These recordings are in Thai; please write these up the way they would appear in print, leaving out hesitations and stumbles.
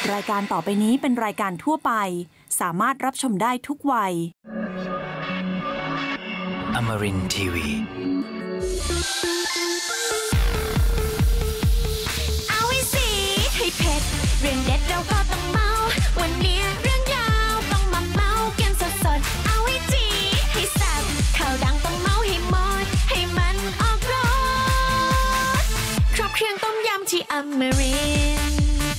รายการต่อไปนี้เป็นรายการทั่วไปสามารถรับชมได้ทุกวัย Amarin Tiwi เอาไว้สิให้เผ็ดเรื่องเด็ดเราก็ต้องเมาวันนี้เรื่องยาวต้องมาเมากันสดๆเอาไว้จีให้แซ่บข่าวดังต้องเมาให้หมดให้มันออกรสครบเครื่องต้มยำที่อมรินทร์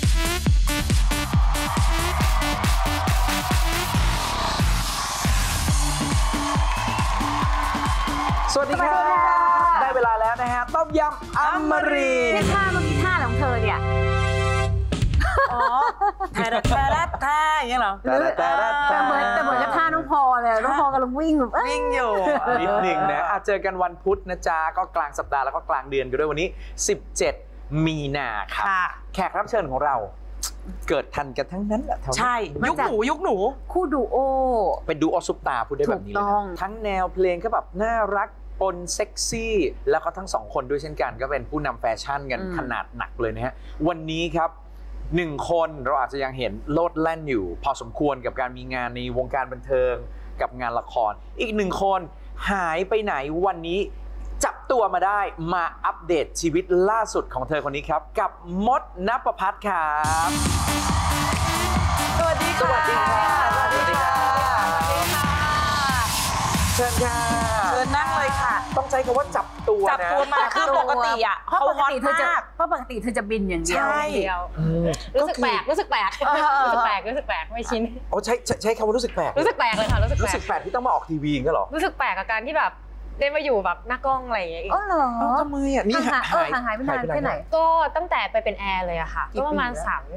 สวัสดีครับได้เวลาแล้วนะฮะต้มยำอมรินทร์ท่าเมื่อกี้ท่าอะไรของเธอเนี่ยอ๋อแต่อย่างเงี้ยเหรอแต่เหมือนกับท่าน้องพอเลยน้องพอกำลังวิ่งแบบวิ่งอยู่นิดหนึ่งนะเจอกันวันพุธนะจ๊ะก็กลางสัปดาห์แล้วก็กลางเดือนกันด้วยวันนี้17มีนาครับแขกรับเชิญของเราเกิดทันกันทั้งนั้นแหละใช่ยุคหนูคู่ดูโอเป็นดูโอซุปตาพูดได้แบบนี้เลยนะทั้งแนวเพลงก็แบบน่ารักปนเซ็กซี่แล้วก็ทั้งสองคนด้วยเช่นกันก็เป็นผู้นำแฟชั่นกันขนาดหนักเลยนะฮะวันนี้ครับ1คนเราอาจจะยังเห็นโลดแล่นอยู่พอสมควรกับการมีงานในวงการบันเทิงกับงานละครอีก1คนหายไปไหนวันนี้จับตัวมาได้มาอัปเดตชีวิตล่าสุดของเธอคนนี้ครับกับมดณปภัทรครับสวัสดีค่ะสวัสดีค่ะเชิญค่ะเชิญนั่งเลยค่ะต้องใช้คำว่าจับตัวมาคือปกติอ่ะเพราะปกติเธอจะบินอย่างเดียวรู้สึกแปลกไม่ชินโอ้ใช้คำว่ารู้สึกแปลกเลยค่ะรู้สึกแปลกที่ต้องมาออกทีวีก็หรอรู้สึกแปลกกับการที่แบบได้มาอยู่แบบหน้ากล้องอะไรอย่างเงี้ยอ๋อเหรอทำไมอ่ะนี่หายไปนานแค่ไหนก็ตั้งแต่ไปเป็นแอร์เลยอะค่ะก็ประมาณ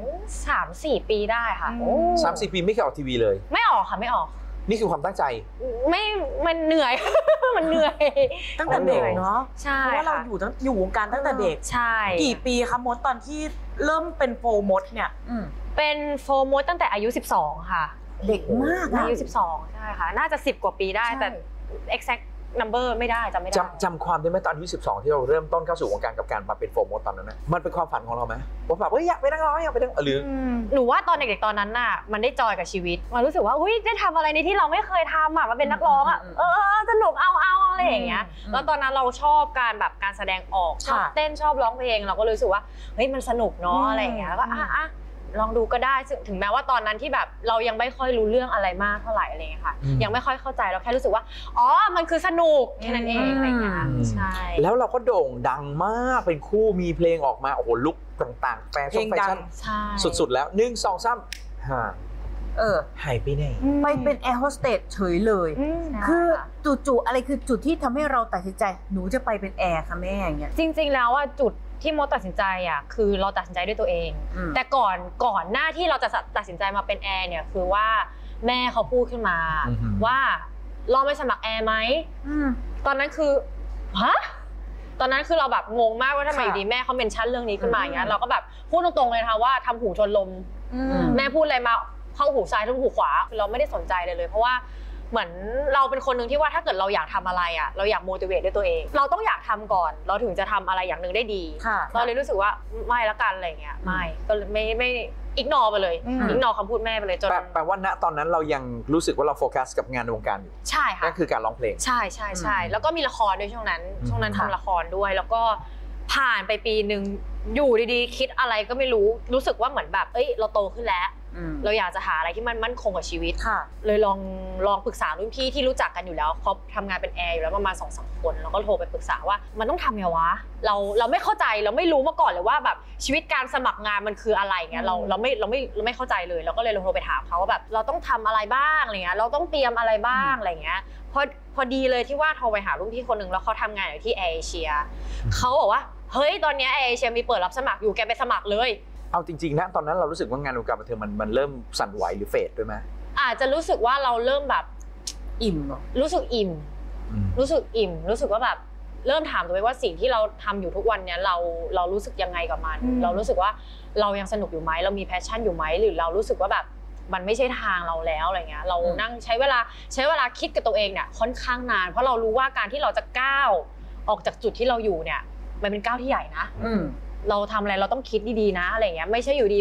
3-4 ปีได้ค่ะ 3-4 ปีไม่เคยออกทีวีเลยไม่ออกค่ะไม่ออกนี่คือความตั้งใจมันเหนื่อยมันเหนื่อยตั้งแต่เด็กเนาะใช่เพราะว่าเราอยู่วงการตั้งแต่เด็กใช่กี่ปีคะมดตอนที่เริ่มเป็นโฟร์มดเนี่ยเป็นโฟร์มดตั้งแต่อายุ12ค่ะเด็กมากอายุ12ใช่ค่ะน่าจะ10 กว่าปีได้แต่ exact number ไม่ได้จำไม่ได้จำความได้ไหมตอนอายุ12ที่เราเริ่มต้นเข้าสู่วงการกับการมาเป็นโฟร์มดตอนนั้นนะมันเป็นความฝันของเราไหมว่าแบบอยากไปนักร้องอยากไปนักหรือหนูว่าตอนเด็กๆตอนนั้นน่ะมันได้จอยกับชีวิตมันรู้สึกว่าได้ทำอะไรในที่เราไม่เคยทำอ่ะมาเป็นนักร้องอ่ะสนุกเอาอะไรอย่างเงี้ยแล้วตอนนั้นเราชอบการแสดงออกชอบเต้นชอบร้องเพลงเราก็รู้สึกว่ามันสนุกเนาะอะไรอย่างเงี้ยแล้วก็ลองดูก็ได้ถึงแม้ว่าตอนนั้นที่แบบเรายังไม่ค่อยรู้เรื่องอะไรมากเท่าไหร่อะไรเงี้ยค่ะยังไม่ค่อยเข้าใจเราแค่รู้สึกว่ามันคือสนุกแค่นั้นเองอะไรเงี้ยใช่แล้วเราก็โด่งดังมากเป็นคู่มีเพลงออกมาโอ้โหลุคต่างๆแฟชั่นสุดๆแล้ว1 2 3หายไปไหนไปเป็นแอร์โฮสเตสเฉยเลยคือจู่ๆอะไรคือจุดที่ทำให้เราตัดสินใจหนูจะไปเป็นแอร์ค่ะแม่อย่างเงี้ยจริงๆแล้วจุดที่มดตัดสินใจคือเราตัดสินใจด้วยตัวเองแต่ก่อนหน้าที่เราจะตัดสินใจมาเป็นแอร์เนี่ยคือว่าแม่เขาพูดขึ้นมาว่าลองไปสมัครแอร์ไหมตอนนั้นคือตอนนั้นคือเราแบบงงมากว่าทำไมดีแม่เขาเมนชั่นเรื่องนี้ขึ้นมาอย่างเงี้ยเราก็แบบพูดตรงๆเลยค่ะว่าทำหูชนลมแม่พูดอะไรมาเข้าหูซ้ายทะลุหูขวาเราไม่ได้สนใจเลยเพราะว่าเหมือนเราเป็นคนหนึ่งที่ว่าถ้าเกิดเราอยากทำอะไรเราอยาก motivate ด้วยตัวเองเราต้องอยากทำก่อนเราถึงจะทำอะไรอย่างหนึ่งได้ดีเราเลยรู้สึกว่าไม่ละกันอะไรเงี้ยไม่ก็ไม่อิกนอไปเลยอิกนอคำพูดแม่ไปเลยจนแปลว่าณตอนนั้นเรายังรู้สึกว่าเราโฟกัสกับงานในวงการอยู่ใช่ค่ะนั่นคือการร้องเพลงใช่แล้วก็มีละครด้วยช่วงนั้นทำละครด้วยแล้วก็ผ่านไปปีนึงอยู่ดีๆคิดอะไรก็ไม่รู้สึกว่าเหมือนแบบเราโตขึ้นแล้วเราอยากจะหาอะไรที่มันมั่นคงกับชีวิตเลยลองปรึกษารุ่นพี่ที่รู้จักกันอยู่แล้วเขาทำงานเป็นแอร์อยู่แล้วประมาณ 2-3 คนแล้วก็โทรไปปรึกษาว่ามันต้องทำไงวะเราไม่เข้าใจเราไม่รู้มาก่อนเลยว่าแบบชีวิตการสมัครงานมันคืออะไรเงี้ยเราไม่เข้าใจเลยเราก็เลยโทรไปถามเขาว่าแบบเราต้องทำอะไรบ้างอะไรเงี้ยเราต้องเตรียมอะไรบ้างอะไรเงี้ยพอดีเลยที่ว่าโทรไปหารุ่นพี่คนนึงแล้วเขาทำงานอยู่ที่แอร์เอเชียเขาบอกว่าเฮ้ยตอนนี้แอร์เอเชียมีเปิดรับสมัครอยู่แกไปสมัครเลยเอาจริงๆนะตอนนั้นเรารู้สึกว่างานวงการบันเทิงมันเริ่มสั่นไหวหรือเฟดด้วยไหมอาจจะรู้สึกว่าเราเริ่มแบบอิ่มรู้สึกอิ่มรู้สึกว่าแบบเริ่มถามตัวเองว่าสิ่งที่เราทำอยู่ทุกวันเนี้ยเรารู้สึกยังไงกับมันเรารู้สึกว่าเรายังสนุกอยู่ไหมเรามีแพชชั่นอยู่ไหมหรือเรารู้สึกว่าแบบมันไม่ใช่ทางเราแล้วอะไรเงี้ยเรานั่งใช้เวลาคิดกับตัวเองเนี่ยค่อนข้างนานเพราะเรารู้ว่าการที่เราจะก้าวออกจากจุดที่เราอยู่เนี่ยมันเป็นก้าวที่ใหญ่นะเราทำอะไรเราต้องคิดดีๆนะอะไรเงี้ยไม่ใช่อยู่ดีแบบ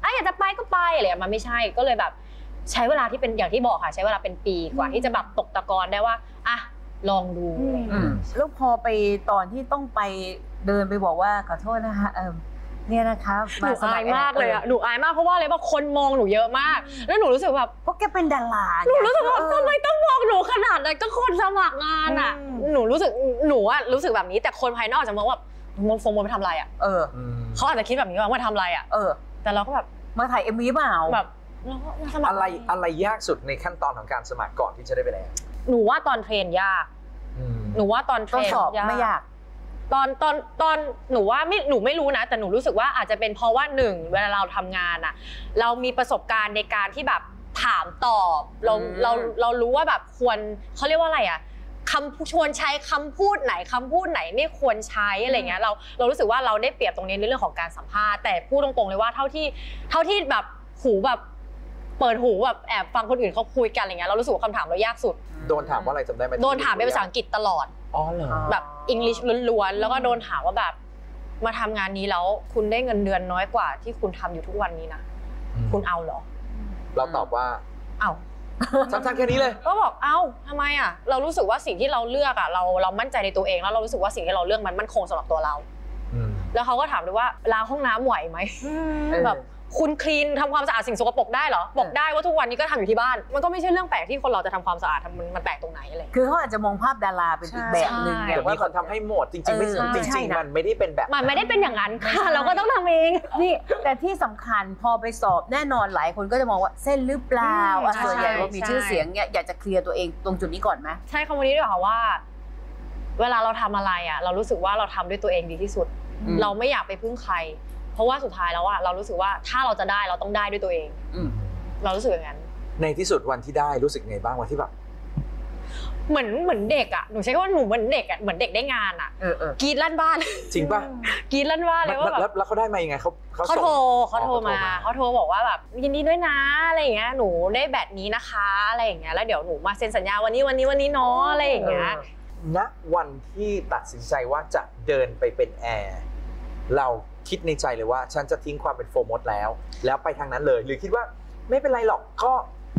อยากจะไปก็ไปอะไรมันไม่ใช่ก็เลยแบบใช้เวลาที่เป็นอย่างที่บอกค่ะใช้เวลาเป็นปีกว่าที่จะแบบตกตะกอนได้ว่าอ่ะลองดูแล้วพอไปตอนที่ต้องไปเดินไปบอกว่าขอโทษนะคะเนี่ยนะคะหนูอายมากเลยอะหนูอายมากเพราะว่าอะไรบางคนมองหนูเยอะมากแล้วหนูรู้สึกแบบเพราะแกเป็นดาราหนูรู้สึกว่าทำไมต้องมองหนูขนาดนั้นก็คนสมัครงานอะหนูรู้สึกแบบนี้แต่คนภายนอกจะมองว่าโมไปทำอะไรอะเขาอาจจะคิดแบบนี้ว่ามาทำอะไรอะแต่เราก็แบบมาถ่ายMVเปล่าแบบอะไรยากสุดในขั้นตอนของการสมัครก่อนที่จะได้ไปแล้วหนูว่าตอนเทรนยากหนูว่าตอนเทรนไม่ยากตอนหนูว่าหนูไม่รู้นะแต่หนูรู้สึกว่าอาจจะเป็นเพราะว่าหนึ่งเวลาเราทำงานอะเรามีประสบการณ์ในการที่แบบถามตอบเรารู้ว่าแบบควรเขาเรียกว่าอะไรอะชวนใช้คำพูดไหนไม่ควรใช้อะไรเงี้ยเรารู้สึกว่าเราได้เปรียบตรงนี้ในเรื่องของการสัมภาษณ์แต่พูดตรงๆเลยว่าเท่าที่แบบหูแบบเปิดหูแบบแอบฟังคนอื่นเขาคุยกันอะไรเงี้ยเรารู้สึกว่าคำถามเรายากสุดโดนถามว่าอะไรจำได้ไหมโดนถามเป็นภาษาอังกฤษตลอดแบบอังกฤษล้วนๆแล้วก็โดนถามว่าแบบมาทำงานนี้แล้วคุณได้เงินเดือนน้อยกว่าที่คุณทำอยู่ทุกวันนี้นะคุณเอาเหรอเราตอบว่าเอาสั้นๆแค่นี้เลยก็บอกเอ้าทำไมอ่ะเรารู้สึกว่าสิ่งที่เราเลือกอ่ะเรามั่นใจในตัวเองแล้วเรารู้สึกว่าสิ่งที่เราเลือกมันมั่นคงสำหรับตัวเราแล้วเขาก็ถามด้วยว่าล้างห้องน้ำไหวไหมแบบคุณคลีนทำความสะอาดสิ่งสกปรกได้เหรอบอกได้ว่าทุกวันนี้ก็ทำอยู่ที่บ้านมันก็ไม่ใช่เรื่องแปลกที่คนเราจะทำความสะอาดมันแปลกตรงไหนอะไรคือเขาอาจจะมองภาพดาราเป็นอีกแบบนึงแต่ว่าคนทำให้หมดจริงๆไม่จริงๆมันไม่ได้เป็นแบบมันไม่ได้เป็นอย่างนั้นค่ะเราก็ต้องทำเองนี่แต่ที่สำคัญพอไปสอบแน่นอนหลายคนก็จะมองว่าเส้นหรือเปล่าส่วนใหญ่ว่ามีชื่อเสียงเนี่ยอยากจะเคลียร์ตัวเองตรงจุดนี้ก่อนไหมใช่คำนี้ด้วยค่ะว่าเวลาเราทำอะไรอ่ะเรารู้สึกว่าเราทำด้วยตัวเองดีที่สุดเราไม่อยากไปพึ่งใครเพราะว่าสุดท้ายแล้วอะเรารู้สึกว่าถ้าเราจะได้เราต้องได้ด้วยตัวเองเรารู้สึกอย่างนั้นในที่สุดวันที่ได้รู้สึกไงบ้างวันที่แบบเหมือนเด็กอะหนูใช้คำว่าหนูเหมือนเด็กอะเหมือนเด็กได้งานอะกรี๊ดลั่นบ้านจริงป่ะกรี๊ดลั่นบ้านเลยว่าแบบแล้วเขาได้มายังไงเขาโทรมาเขาโทรบอกว่าแบบยินดีด้วยนะอะไรอย่างเงี้ยหนูได้แบตนี้นะคะอะไรอย่างเงี้ยแล้วเดี๋ยวหนูมาเซ็นสัญญาวันนี้เนาะอะไรอย่างเงี้ยณวันที่ตัดสินใจว่าจะเดินไปเป็นแอร์เราคิดในใจเลยว่าฉันจะทิ้งความเป็นโฟร์มดแล้วไปทางนั้นเลยหรือคิดว่าไม่เป็นไรหรอกก็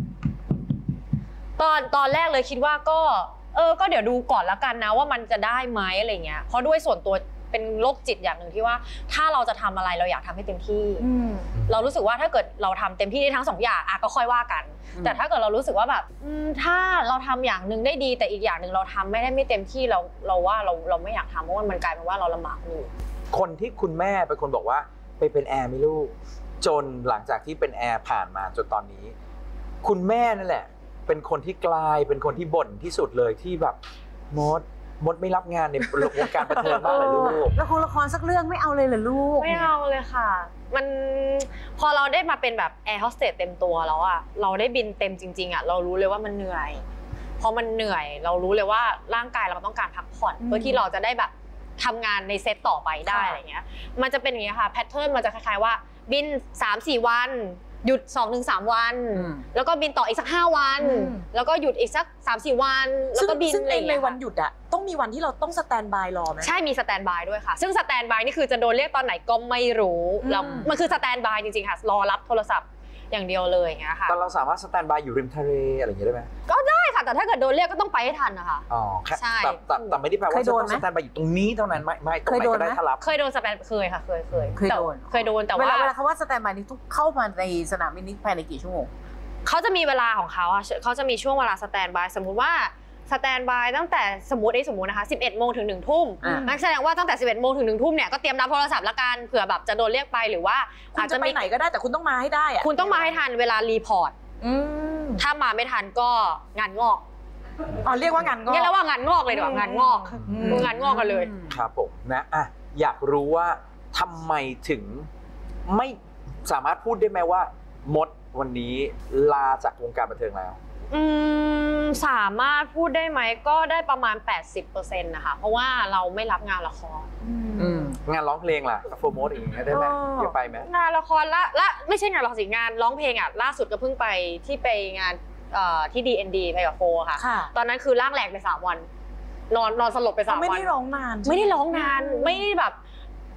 ตอนแรกเลยคิดว่าก็เดี๋ยวดูก่อนแล้วกันนะว่ามันจะได้ไหมอะไรเงี้ยเพราะด้วยส่วนตัวเป็นโรคจิตอย่างหนึ่งที่ว่าถ้าเราจะทำอะไรเราอยากทำให้เต็มที่เรารู้สึกว่าถ้าเกิดเราทำเต็มที่ได้ทั้งสองอย่างก็ค่อยว่ากันแต่ถ้าเกิดเรารู้สึกว่าแบบถ้าเราทำอย่างหนึ่งได้ดีแต่อีกอย่างหนึ่งเราทำไม่เต็มที่เราว่าเราไม่อยากทำเพราะว่ามันกลายเป็นว่าเราลำบากอยู่คนที่คุณแม่เป็นคนบอกว่าไปเป็นแอร์ไม่ลูกจนหลังจากที่เป็นแอร์ผ่านมาจนตอนนี้คุณแม่นั่นแหละเป็นคนที่กลายเป็นคนที่บ่นที่สุดเลยที่แบบมดไม่รับงานในวงการบันเทิงบ้างเลยลูกละครสักเรื่องไม่เอาเลยเหรอลูกไม่เอาเลยค่ะมันพอเราได้มาเป็นแบบแอร์โฮสเตสเต็มตัวแล้วอะเราได้บินเต็มจริงๆอะเรารู้เลยว่ามันเหนื่อยพอมันเหนื่อยเรารู้เลยว่าร่างกายเราต้องการพักผ่อนเพื่อที่เราจะได้แบบทำงานในเซตต่อไปได้อะไรเงี้ยมันจะเป็นอย่างนี้ค่ะแพทเทิร์นมันจะคล้ายๆว่าบิน 3-4 วันหยุด 2-3 วันแล้วก็บินต่ออีกสัก5วันแล้วก็หยุดอีกสัก 3-4 วันแล้วก็บินอะไรในวันหยุดอะต้องมีวันที่เราต้องสแตนบายรอไหมใช่มีสแตนบายด้วยค่ะซึ่งสแตนบายนี่คือจะโดนเรียกตอนไหนก็ไม่รู้แล้วมันคือสแตนบายจริงๆค่ะรอรับโทรศัพท์อย่างเดียวเลยอย่างเงี้ยค่ะแต่เราสามารถสแตนบายอยู่ริมทะเลอะไรอย่างเงี้ยได้ไหมก็ได้ค่ะแต่ถ้าเกิดโดนเรียกก็ต้องไปให้ทันนะคะอ๋อใช่แต่ไม่ได้แปลว่าจะต้องสแตนบายอยู่ตรงนี้เท่านั้นไม่ตรงไหนก็ได้ถ้ารับเคยโดนสแตนเคยค่ะเคยโดนแต่ว่าเวลาเขาว่าสแตนบายนี่ทุกเข้ามาในสนามบินนี้ภายในกี่ชั่วโมงเขาจะมีเวลาของเขาเขาจะมีช่วงเวลาสแตนบายสมมุติว่าสแตนบายตั้งแต่สมมุตินะคะ 11 โมงถึง 1 ทุ่มนั่นแสดงว่าตั้งแต่ 11 โมงถึง 1 ทุ่มเนี่ยก็เตรียมรับโทรศัพท์ละกันเผื่อแบบจะโดนเรียกไปหรือว่าอาจจะไปไหนก็ได้แต่คุณต้องมาให้ได้อะคุณต้องมาให้ทันเวลารีพอร์ตถ้ามาไม่ทันก็งานงอกเรียกว่างานงอกเรียกว่างานงอกเลยดีกว่างานงอกกันเลยครับผมนะอยากรู้ว่าทำไมถึงไม่สามารถพูดได้ไหมว่ามดวันนี้ลาจากวงการบันเทิงแล้วสามารถพูดได้ไหมก็ได้ประมาณ 80% นะคะเพราะว่าเราไม่รับงานละครงานร้องเพลงล่ะโฟร์โมดอย่างเงี้ยได้ไหมอยากไปไหมงานละครละไม่ใช่งานละครสิงานร้องเพลงล่าสุดก็เพิ่งไปที่ไปงานที่ D&D ไปกับโฟค่ะตอนนั้นคือร่างแหลกไป3 วันนอนสลบไป3 วันไม่ได้ร้องนานไม่ได้ร้องนานไม่ได้แบบ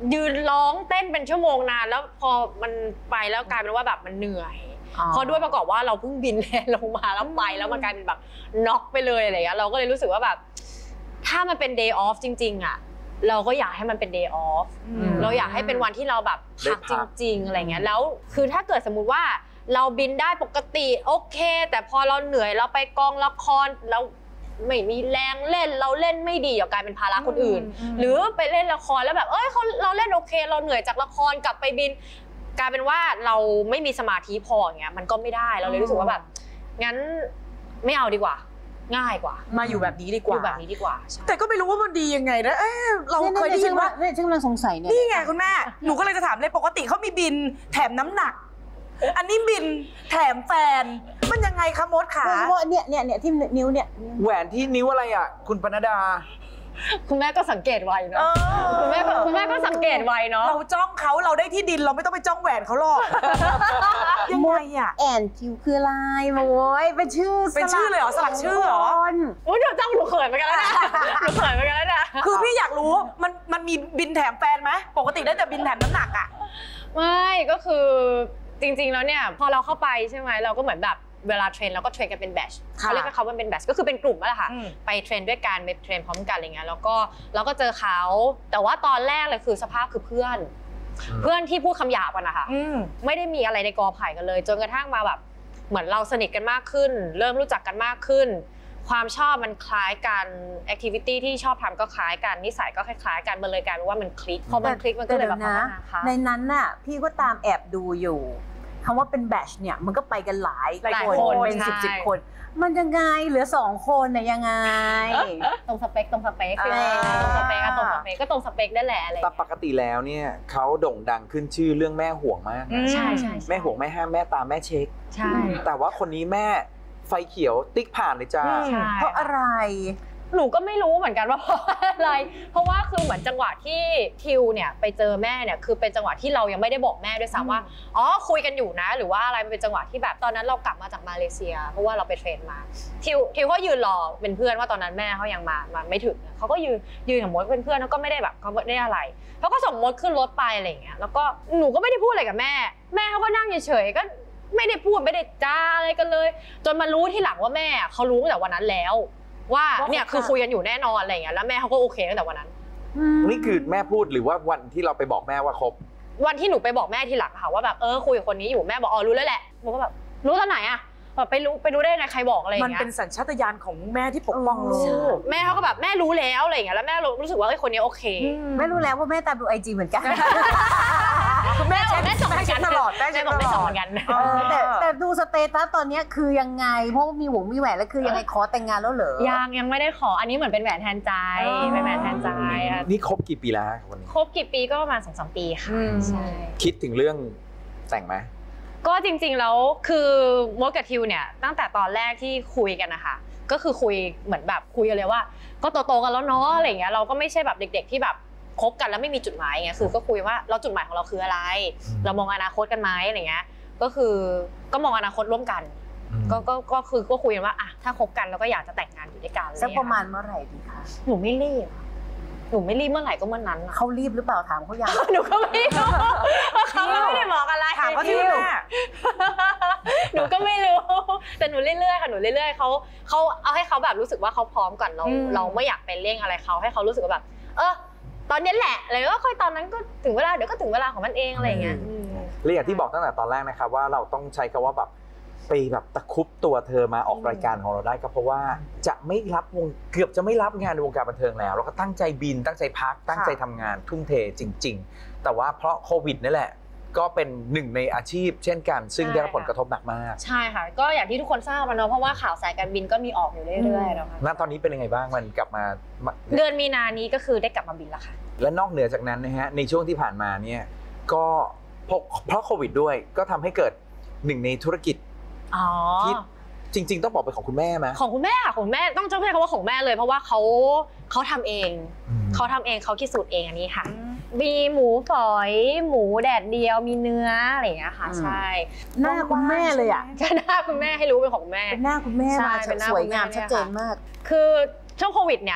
ยืนร้องเต้นเป็นชั่วโมงนานแล้วพอมันไปแล้วกลายเป็นว่าแบบมันเหนื่อยเพราะด้วยประกอบว่าเราเพิ่งบินแลนด์ลงมาแล้วไปแล้วมันกลายเป็นแบบน็อกไปเลยอะไรเงี้ยเราก็เลยรู้สึกว่าแบบถ้ามันเป็น day off จริงๆอ่ะเราก็อยากให้มันเป็น day off เราอยากให้เป็นวันที่เราแบบพักจริงๆอะไรเงี้ยแล้วคือถ้าเกิดสมมุติว่าเราบินได้ปกติโอเคแต่พอเราเหนื่อยเราไปกองละครแล้วไม่มีแรงเล่นเราเล่นไม่ดีกลายเป็นภาระคนอื่นหรือไปเล่นละครแล้วแบบเราเล่นโอเคเราเหนื่อยจากละครกลับไปบินกลายเป็นว่าเราไม่มีสมาธิพออย่างเงี้ยมันก็ไม่ได้เราเลยรู้สึกว่าแบบงั้นไม่เอาดีกว่าง่ายกว่ามาอยู่แบบนี้ดีกว่าอยู่แบบนี้ดีกว่าแต่ก็ไม่รู้ว่ามันดียังไงนะเราเคยได้ยินว่าซึ่งเราสงสัยเนี่ยนี่ไงคุณแม่หนูก็เลยจะถามเลยปกติเขามีบินแถมน้ำหนักอันนี้บินแถมแฟนมันยังไงคะมดขาเนี่ยที่นิ้วเนี่ยแหวนที่นิ้วอะไรอ่ะคุณปนดาคุณแม่ก็สังเกตไวนะคุณแม่ก็สังเกตไวเนาะเราจ้องเขาเราได้ที่ดินเราไม่ต้องไปจ้องแหวนเขาหรอกยังไงอ่ะแอนทิวคืออะไรโว้ยเป็นชื่อเลยเหรอสลักชื่อเหรอโอ้ยเดี๋ยวจ้องหนูเขินไปกันแล้วนะหนูเขินไปกันแล้วนะคือพี่อยากรู้มันมีบินแถมแฟนไหมปกติได้แต่บินแถมน้ำหนักอ่ะไม่ก็คือจริงๆแล้วเนี่ยพอเราเข้าไปใช่ไหมเราก็เหมือนแบบเวลาเทรนเราก็เทรนกันเป็นแบชเขาเรียกว่าเขาเป็นแบชก็คือเป็นกลุ่มนั่นแหละค่ะไปเทรนด้วยกันไปเทรนพร้อมกันอะไรเงี้ยแล้วก็เจอเขาแต่ว่าตอนแรกเลยคือสภาพคือเพื่อนที่พูดคำหยาบกันนะคะไม่ได้มีอะไรในกอไผ่กันเลยจนกระทั่งมาแบบเหมือนเราสนิทกันมากขึ้นเริ่มรู้จักกันมากขึ้นความชอบมันคล้ายกันแอคทิวิตี้ที่ชอบทำก็คล้ายกันนิสัยก็คล้ายๆกันมันเลยกลายเป็นว่ามันคลิกพอมันคลิกมันก็เลยแบบพัฒนาค่ะในนั้นน่ะพี่ก็ตามแอบดูอยู่คำว่าเป็นแบชเนี่ยมันก็ไปกันหลายคนเป็น10 คนมันยังไงเหลือ2 คนเนี่ยยังไงตรงสเปคตรงสเปคก็ตรงสเปคได้แหละอะไรแต่ปกติแล้วเนี่ยเขาโด่งดังขึ้นชื่อเรื่องแม่ห่วงมากใช่แม่ห่วงแม่ห้ามแม่ตามแม่เช็คใช่แต่ว่าคนนี้แม่ไฟเขียวติ๊กผ่านเลยจ้าเพราะอะไรหนูก็ไม่รู้เหมือนกันว่าเพราะอะไรเพราะว่าคือเหมือนจังหวะที่ทิวเนี่ยไปเจอแม่เนี่ยคือเป็นจังหวะที่เรายังไม่ได้บอกแม่ด้วยซ้ำว่าคุยกันอยู่นะหรือว่าอะไรมันเป็นจังหวะที่แบบตอนนั้นเรากลับมาจากมาเลเซียเพราะว่าเราไปเทรนมาทิวก็ยืนรอเป็นเพื่อนว่าตอนนั้นแม่เขายังมาไม่ถึงเขาก็ยืนกับมดเป็นเพื่อนเขาก็ไม่ได้แบบเขาไม่ได้อะไรเขาก็ส่งมดขึ้นรถไปอะไรอย่างเงี้ยแล้วก็หนูก็ไม่ได้พูดอะไรกับแม่เขาก็นั่งเฉยๆก็ไม่ได้พูดไม่ได้จ้าอะไรกันเลยจนมารู้ที่หลังว่าแม่เขารู้ตั้งแต่วันนั้นแล้วว่าเนี่ยคือคุยกันอยู่แน่นอนอะไรอย่างเงี้ยแล้วแม่เขาก็โอเคตั้งแต่วันนั้นนี่คือแม่พูดหรือว่าวันที่เราไปบอกแม่ว่าคบวันที่หนูไปบอกแม่ทีหลังค่ะว่าแบบคุยกับคนนี้อยู่แม่บอกรู้แล้วแหละหนูก็แบบรู้ตอนไหนอะแบบไปรู้ได้ไงใครบอกอะไรอย่างเงี้ยมันเป็นสัญชาตญาณของแม่ที่ปกป้องลูกแม่เขาก็แบบแม่รู้แล้วอะไรอย่างเงี้ยแล้วแม่รู้สึกว่าคนนี้โอเคไม่รู้แล้วว่าแม่ตามดู IG เหมือนกันแม่ส่งกันตลอดแม่ส่งกันแต่ดูสเตตัสตอนนี้คือยังไงเพราะมีมีแหวนแล้วคือยังไงขอแต่งงานแล้วเหรอยังไม่ได้ขออันนี้เหมือนเป็นแหวนแทนใจเป็นแหวนแทนใจนี่คบกี่ปีแล้ววันนี้คบกี่ปีก็ประมาณ 2-3 ปีค่ะใช่คิดถึงเรื่องแต่งไหมก็จริงๆแล้วคือมดกับทิวเนี่ยตั้งแต่ตอนแรกที่คุยกันนะคะก็คือคุยเหมือนแบบคุยกันเลยว่าก็โตๆกันแล้วเนาะอะไรอย่างเงี้ยเราก็ไม่ใช่แบบเด็กๆที่แบบคบกันแล้วไม่มีจุดหมายไงคือก็คุยว่าเราจุดหมายของเราคืออะไรเรามองอนาคตกันไหมอะไรเงี้ยก็คือก็มองอนาคตร่วมกันก็คือก็คุยกันว่าถ้าคบกันเราก็อยากจะแต่งงานอยู่ด้วยกันสักประมาณเมื่อไหร่ดีคะหนูไม่รีบเมื่อไหร่ก็เมื่อนั้นเขารีบหรือเปล่าถามเขายังหนูก็ไม่รู้เขาไม่ได้บอกอะไรถามเขาที่แม่หนูก็ไม่รู้แต่หนูเรื่อยๆค่ะหนูเรื่อยๆเขาเอาให้เขาแบบรู้สึกว่าเขาพร้อมก่อนเราไม่อยากไปเร่งอะไรเขาให้เขารู้สึกว่าแบบตอนนี้แหละอะไรก็ค่อยตอนนั้นก็ถึงเวลาเดี๋ยวก็ถึงเวลาของมันเองอะไรอย่างเงี้ยเลยอย่างที่บอกตั้งแต่ตอนแรกนะครับว่าเราต้องใช้คำว่าแบบไปแบบตะคุบตัวเธอมาออกรายการของเราได้ก็เพราะว่าจะไม่รับเกือบจะไม่รับงานในวงการบันเทิงแล้วก็ตั้งใจบินตั้งใจพักตั้งใจทำงานทุ่มเทจริงๆแต่ว่าเพราะโควิดนี่แหละก็เป็นหนึ่งในอาชีพเช่นกันซึ่งได้รับผลกระทบหนักมากใช่ค่ะก็อย่างที่ทุกคนทราบเนาะเพราะว่าข่าวสายการบินก็มีออกอยู่เรื่อยๆนะคะณตอนนี้เป็นยังไงบ้างมันกลับมาเดือนมีนานี้ก็คือได้กลับมาบินแล้วค่ะและนอกเหนือจากนั้นนะฮะในช่วงที่ผ่านมาเนี่ยก็เพราะโควิดด้วยก็ทำให้เกิดหนึ่งในธุรกิจที่จริงๆต้องบอกเป็นของคุณแม่ไหมของคุณแม่ค่ะของแม่ต้องใช้คำว่าของแม่เลยเพราะว่าเขาทำเองเขาคิดสูตรเองอันนี้ค่ะมีหมูฝอยหมูแดดเดียวมีเนื้ออะไรอย่างเงี้ยค่ะใช่หน้าคุณแม่เลยอ่ะหน้าคุณแม่ให้รู้เป็นของแม่เป็นหน้าคุณแม่มาสวยงามชัดเจนมากคือช่วงโควิดเนี่ย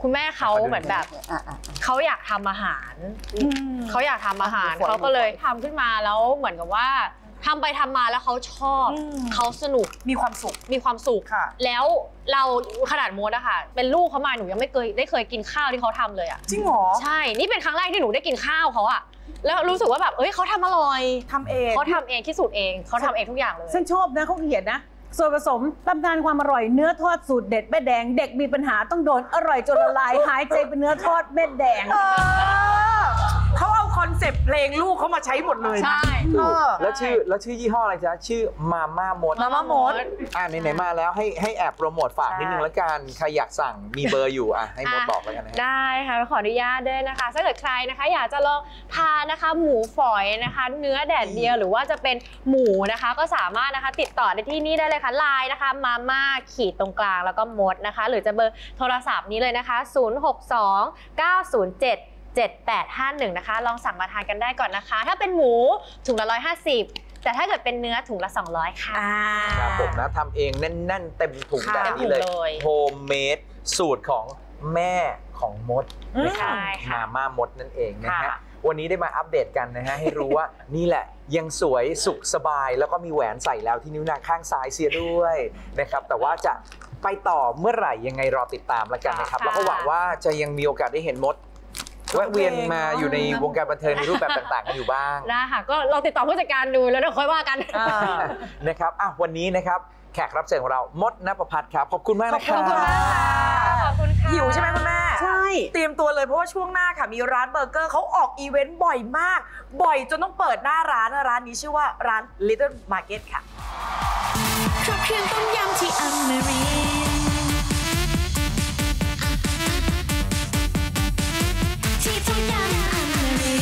คุณแม่เขาเหมือนแบบเขาอยากทำอาหารเขาอยากทำอาหารเขาก็เลยทำขึ้นมาแล้วเหมือนกับว่าทำไปทำมาแล้วเขาชอบเขาสนุกมีความสุขค่ะแล้วเราขนาดมดอะค่ะเป็นลูกเขามาหนูยังไม่เคยกินข้าวที่เขาทำเลยอะจริงเหรอใช่นี่เป็นครั้งแรกที่หนูได้กินข้าวเขาอะแล้วรู้สึกว่าแบบเขาทำอร่อยทำเองเขาทำเองคิดสูตรเองเขาทำเองทุกอย่างเลยฉันชอบนะเขาเขียนนะส่วนผสมตำนานความอร่อยเนื้อทอดสูตรเด็ดแม่แดงเด็กมีปัญหาต้องโดนอร่อยจนละลายหายใจเป็นเนื้อทอดแม่แดงเขาเอาคอนเซปต์เพลงลูกเขามาใช้หมดเลยใช่แล้วชื่อยี่ห้ออะไรจ๊ะชื่อมาม่ามดไหนมาแล้วให้แอบโปรโมทฝากนิดนึงแล้วกันใครอยากสั่งมีเบอร์อยู่ให้มดบอกแล้วกันนะได้ค่ะขออนุญาตด้วยนะคะถ้าเกิดใครนะคะอยากจะลองทานนะคะหมูฝอยนะคะเนื้อแดดเดียวหรือว่าจะเป็นหมูนะคะก็สามารถนะคะติดต่อได้ที่นี่ได้เลยค่ะไลน์นะคะมาม่าขีดตรงกลางแล้วก็มดนะคะหรือจะเบอร์โทรศัพท์นี้เลยนะคะ062-907-7851นะคะลองสั่งมาทานกันได้ก่อนนะคะถ้าเป็นหมูถุงละ150แต่ถ้าเกิดเป็นเนื้อถุงละ200ค่ะครับผมนะทำเองแน่นๆเต็มถุงแบบนี้เลยโฮมเมดสูตรของแม่ของมดนะคะมาม่ามดนั่นเองนะฮะวันนี้ได้มาอัปเดตกันนะฮะให้รู้ว่านี่แหละยังสวยสุขสบายแล้วก็มีแหวนใส่แล้วที่นิ้วนางข้างซ้ายเสียด้วยนะครับแต่ว่าจะไปต่อเมื่อไหร่ยังไงรอติดตามแล้วกันนะครับแล้วก็หวังว่าจะยังมีโอกาสได้เห็นมดแวะเวียนมาอยู่ในวงการบันเทิงในรูปแบบต่างๆกันอยู่บ้างได้ค่ะก็ลองติดต่อผู้จัดการดูแล้วเดี๋ยวค่อยว่ากันนะครับวันนี้นะครับแขกรับเชิญของเรามดณปภัทรครับขอบคุณมากนะครับขอบคุณมากขอบคุณค่ะหิวใช่ไหมคุณแม่ใช่เตรียมตัวเลยเพราะว่าช่วงหน้าค่ะมีร้านเบอร์เกอร์เขาออกอีเวนต์บ่อยมากบ่อยจนต้องเปิดหน้าร้านนี้ชื่อว่าร้าน Little Market ค่ะครบเครื่องต้มยำที่อเมริที่ต้มยำอเมริ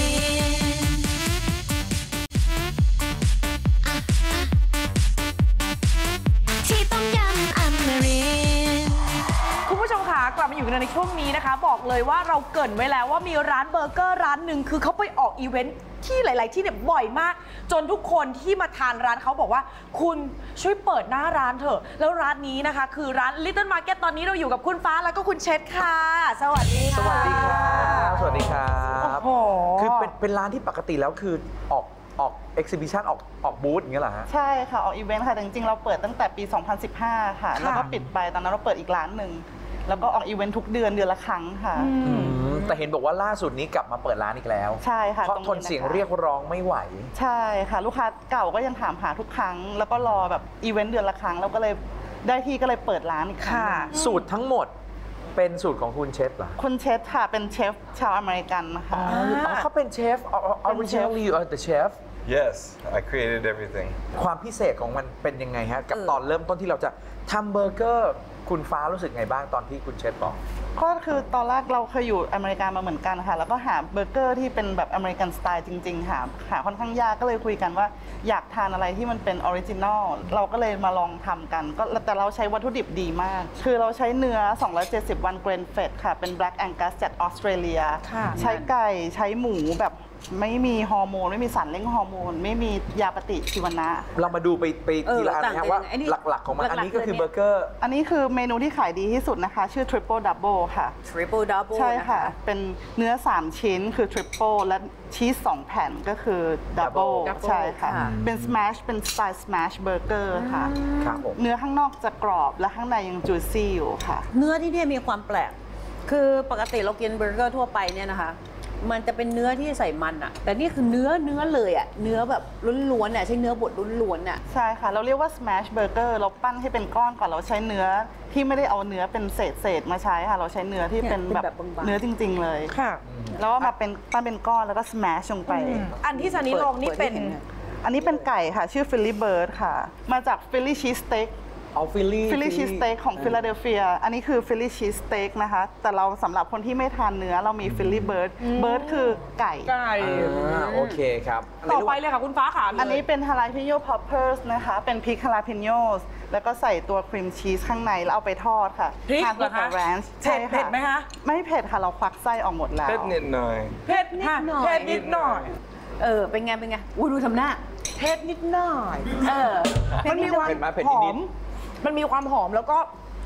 ที่ต้มยำอเมริคุณผู้ชมค่ะกลับมาอยู่กันในช่วงนี้นะคะบอกเลยว่าเราเกริ่นไว้แล้วว่ามีร้านเบอร์เกอร์ร้านหนึ่งคือเขาไปออกอีเวนต์ที่หลายๆที่เนี่ยบ่อยมากจนทุกคนที่มาทานร้านเขาบอกว่าคุณช่วยเปิดหน้าร้านเถอะแล้วร้านนี้นะคะคือร้าน Little Market ตอนนี้เราอยู่กับคุณฟ้าแล้วก็คุณเชษค่ะสวัสดีค่ะสวัสดีครับสวัสดีครับคือเป็นร้านที่ปกติแล้วคือออกเอ็กซิบิชันออกบูธอย่างเงี้ยเหรอฮะใช่ค่ะออกอีเวนต์ค่ะแต่จริงๆเราเปิดตั้งแต่ปี 2015 ค่ะแล้วก็ปิดไปตอนนั้นเราเปิดอีกร้านหนึ่งแล้วก็ออกอีเวนต์ทุกเดือนละครั้งค่ะแต่เห็นบอกว่าล่าสุดนี้กลับมาเปิดร้านอีกแล้วใช่ค่ะเพราะทนเสียงเรียกร้องไม่ไหวใช่ค่ะลูกค้าเก่าก็ยังถามหาทุกครั้งแล้วก็รอแบบอีเวนต์เดือนละครั้งแล้วก็เลยได้ที่ก็เลยเปิดร้านอีกครั้งสูตรทั้งหมดเป็นสูตรของคุณเชฟเหรอคุณเชฟค่ะเป็นเชฟชาวอเมริกันนะคะเขาเป็นเชฟ originally you are the chef Yes I created everything ความพิเศษของมันเป็นยังไงฮะกับตอนเริ่มต้นที่เราจะทำเบอร์เกอร์คุณฟ้ารู้สึกไงบ้างตอนที่คุณเชฟบอกก็คือตอนแรกเราเคยอยู่อเมริกามาเหมือนกันค่ะแล้วก็หาเบอร์เกอร์ที่เป็นแบบอเมริกันสไตล์จริงๆหาค่อนข้างยากก็เลยคุยกันว่าอยากทานอะไรที่มันเป็นออริจินอลเราก็เลยมาลองทำกันก็แต่เราใช้วัตถุดิบดีมากคือเราใช้เนื้อ270วันเกรนเฟดค่ะเป็น Black Angus จากออสเตรเลียใช้ไก่ใช้หมูแบบไม่มีฮอร์โมนไม่มีสารเร่งฮอร์โมนไม่มียาปฏิชีวนะเรามาดูไปทีละอันนะว่าหลักๆของมันอันนี้ก็คือเบอร์เกอร์อันนี้คือเมนูที่ขายดีที่สุดนะคะชื่อ Triple Double ค่ะ Triple Double ใช่ค่ะเป็นเนื้อ3ชิ้นคือ Triple และชีส2แผ่นก็คือ Double ใช่ค่ะเป็น Smash เป็นสไตล์ Smash Burger ค่ะเนื้อข้างนอกจะกรอบและข้างในยัง juicy อยู่ค่ะเนื้อที่นี่มีความแปลกคือปกติเรากินเบอร์เกอร์ทั่วไปเนี่ยนะคะมันจะเป็นเนื้อที่ใส่มันอะแต่นี่คือเนื้อเลยอะเนื้อแบบล้วนๆอะใช้เนื้อบดล้วนๆอะใช่ค่ะเราเรียกว่า smash burger เราปั้นให้เป็นก้อนก่อนเราใช้เนื้อที่ไม่ได้เอาเนื้อเป็นเศษมาใช้ค่ะเราใช้เนื้อที่เป็นแบบเนื้อจริงๆเลยค่ะแล้วก็มาเป็นปั้นเป็นก้อนแล้วก็ smash ลงไปอันที่ซันนี่ลองนี่เป็นอันนี้เป็นไก่ค่ะชื่อ Philly Bird ค่ะมาจาก Philly Cheese Steakฟิลลี่ชีสสเต็กของฟิลาเดลเฟียอันนี้คือฟิลลี่ชีสสเต็กนะคะแต่เราสำหรับคนที่ไม่ทานเนื้อเรามีฟิลลี่เบิร์ดคือไก่โอเคครับต่อไปเลยค่ะคุณฟ้าค่ะอันนี้เป็นฮาลาพิโยพอปเปอร์สนะคะเป็นพริกฮาลาพิโยแล้วก็ใส่ตัวครีมชีสข้างในแล้วเอาไปทอดค่ะทานกับแรนช์เผ็ดไหมคะไม่เผ็ดค่ะเราควักไส้ออกหมดแล้วเผ็ดนิดหน่อยเผ็ดนิดหน่อยเป็นไงดูทำหน้าเผ็ดนิดหน่อยมันมีความหอมมันมีความหอมแล้วก็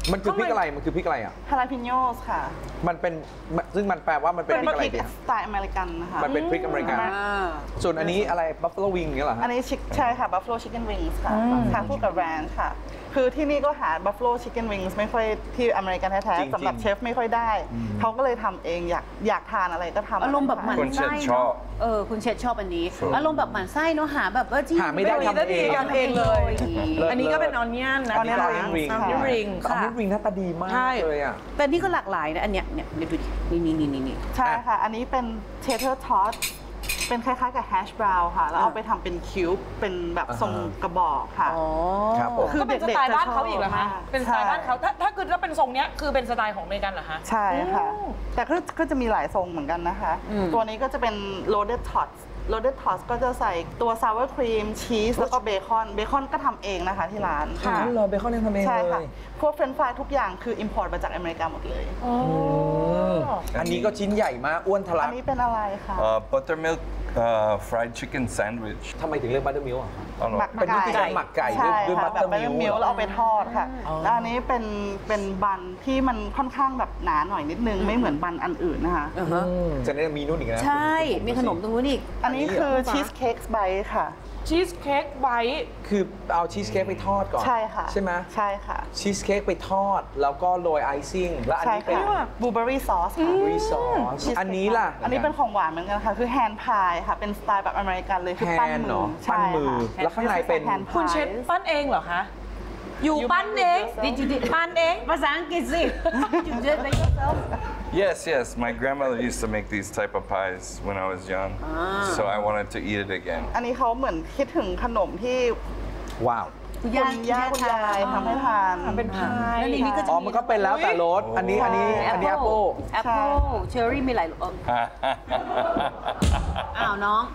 มันคือพริกอะไรมันคือพริกอะไรอ่ะฮาลาพิโยสค่ะมันเป็นซึ่งมันแปลว่ามันเป็นพริกอะไรพริกเนี่ยสไตล์อเมริกันนะคะมันเป็นพริกอเมริกันส่วนอันนี้อะไรบัฟฟาโลวิงเนี่ยเหรอฮะอันนี้ใช่ค่ะ Buffalo Chicken Wings ค่ะทานคู่กับแรนช์ค่ะ คือที่นี่ก็หา Buffalo Chicken Wings ไม่ค่อยที่อเมริกันแท้ๆสำหรับเชฟไม่ค่อยได้ เขาก็เลยทำเองอยากทานอะไรก็ทำอารมณ์แบบหมั่นคุณเชไส้ษชอเนาะบคุณเชษชอบอันนี้ อารมณ์แบบหมั่นไส้เนาะหาแบบว่าที่หาไม่ได้ทำเองทำเองเลย อันนี้ก็เป็นออนเนียนนะอันนี้อัเอนนี้ค่ะ ring ริงเอาค่ะนิดริงหน้าตาดีมากใช่เลยอ่ะแต่นี่ก็หลากหลายนะอันเนี้ยเนี่ยเดี๋ยวดูดินี่ใช่ค่ะ อันนี้เป็น Tater Tot เป็นคล้ายๆกับแฮชบราวน์ค่ะ แล้วเอาไปทำเป็นคิวบ์เป็นแบบทรงกระบอกค่ะอ๋อครับผมก็เป็นสไตล์บ้านเขาอีกเหรอคะ เป็นสไตล์บ้านเขาใช่ถ้าคือถ้าเป็นทรงเนี้ยคือเป็นสไตล์ของอเมริกันเหรอคะใช่ค่ะ แต่ก็จะมีหลายทรงเหมือนกันนะคะ ตัวนี้ก็จะเป็น loaded tots loaded tots ก็จะใส่ตัว sour cream ชีสแล้วก็เบคอนก็ทำเองนะคะที่ร้านค่ะเหรอเบคอนยังทำเองใช่เลค่ะยพวกเฟรนช์ฟรายทุกอย่างคือ import มาจากอเมริกาหมดเลยอันนี้ก็ชิ้นใหญ่มากอ้วนทะลัอักนนี้เป็นอะไรคะ buttermilk fried chicken sandwich ทำไมถึงเรียกบัตเตอร์มิลค์อ่ะอร่อยเป็นวิธีการหมักไก่ใช่ด้วยค่ะ butter แบบ milk มิลเหรอแล้วเอาไปทอดค่ะ แล้วอันนี้เป็นบันที่มันค่อนข้างแบบหนาหน่อยนิดนึงไม่เหมือนบันอันอื่นนะคะจะได้มีนู่นอีกนะใช่ มีขนมตรงนู้นอีกอันนี้คือชีสเค้กไบต์ค่ะชีสเค้กไบต์คือเอาชีสเค้กไปทอดก่อนใช่ค่ะใช่ไหมใช่ค่ะชีสเค้กไปทอดแล้วก็โรยไอซิ่งแล้วอันใช่นี้เป็นค่ะบลูเบอร์รี่ซอสค่ะรีซอสอันนี้ล่ะอันนี้เป็นของหวานเหมือนกันค่ะ คือแฮนด์พายค่ะ เป็นสไตล์แบบอเมริกันเลยคือแฮปั้นนด์มืเนาะใช่ปั้นมือค่ะแล้วข้างในเป็นแฮนด์พายคุณเชฟปั้นเองเหรอคะ อยู่ปั้นเอง ปั้นเองภาษาอังกฤษสิ You did by yourself Yes. My grandmother used to make these type of pies when I was young. So I wanted to eat it again. อันนี้เขาเหมือนคิดถึงขนมที่ว้าวคุณย่าคุณยายทำให้ทานเป็นพายแล้วในนี้ก็จะอ๋อมันก็เป็นแล้วแต่รสอันนี้แอปเปิลแอปเปิลเชอร์รี่มีหลายรสอ้าวน้อง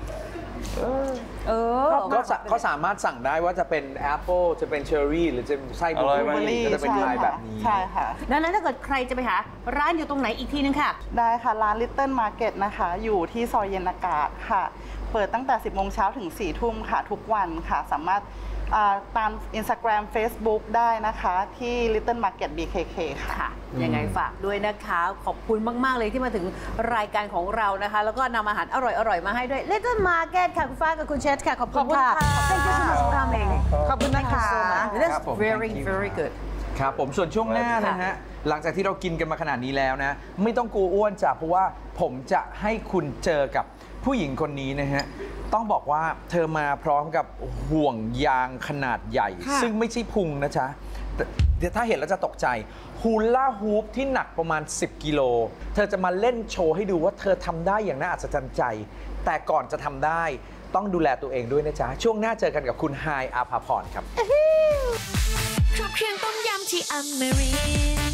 ก็สามารถสั่งได้ว่าจะเป็นแอปเปิลจะเป็นเชอร์รี่หรือจะไส้บลูเบอร์รี่ก็จะเป็นลายแบบนี้ใช่ค่ะดังนั้นถ้าเกิดใครจะไปหาร้านอยู่ตรงไหนอีกทีนึงค่ะได้ค่ะ ร้าน Little Market นะคะ อยู่ที่ซอยเย็นอากาศค่ะ เปิดตั้งแต่ 10 โมงเช้าถึง 4 ทุ่มค่ะ ทุกวันค่ะ สามารถตาม Instagram Facebook ได้นะคะที่ Little Market BKK ค่ะค่ะ ยังไงฝากด้วยนะคะ ขอบคุณมาก ๆ เลยที่มาถึงรายการของเรานะคะ แล้วก็นำอาหารอร่อย ๆ มาให้ด้วย Little Market ค่ะ คุณฟ้ากับคุณเชษค่ะ ขอบคุณค่ะ Thank you so much for coming ขอบคุณนะคะ That's ครับผม very Thank you very good ครับผมส่วนช่วงหน้านะฮะหลังจากที่เรากินกันมาขนาดนี้แล้วนะไม่ต้องกลัวอ้วนจ้ะเพราะว่าผมจะให้คุณเจอกับผู้หญิงคนนี้นะฮะต้องบอกว่าเธอมาพร้อมกับห่วงยางขนาดใหญ่ ซึ่งไม่ใช่พุงนะจ๊ะแต่ถ้าเห็นแล้วจะตกใจฮูลาฮูปที่หนักประมาณ10 กิโลเธอจะมาเล่นโชว์ให้ดูว่าเธอทำได้อย่างน่าอัศจรรย์ใจ แต่ก่อนจะทำได้ต้องดูแลตัวเองด้วยนะจ๊ะช่วงหน้าเจอกันกับคุณไฮายอาภาพรครับครบเครื่องต้มยำที่อเมริน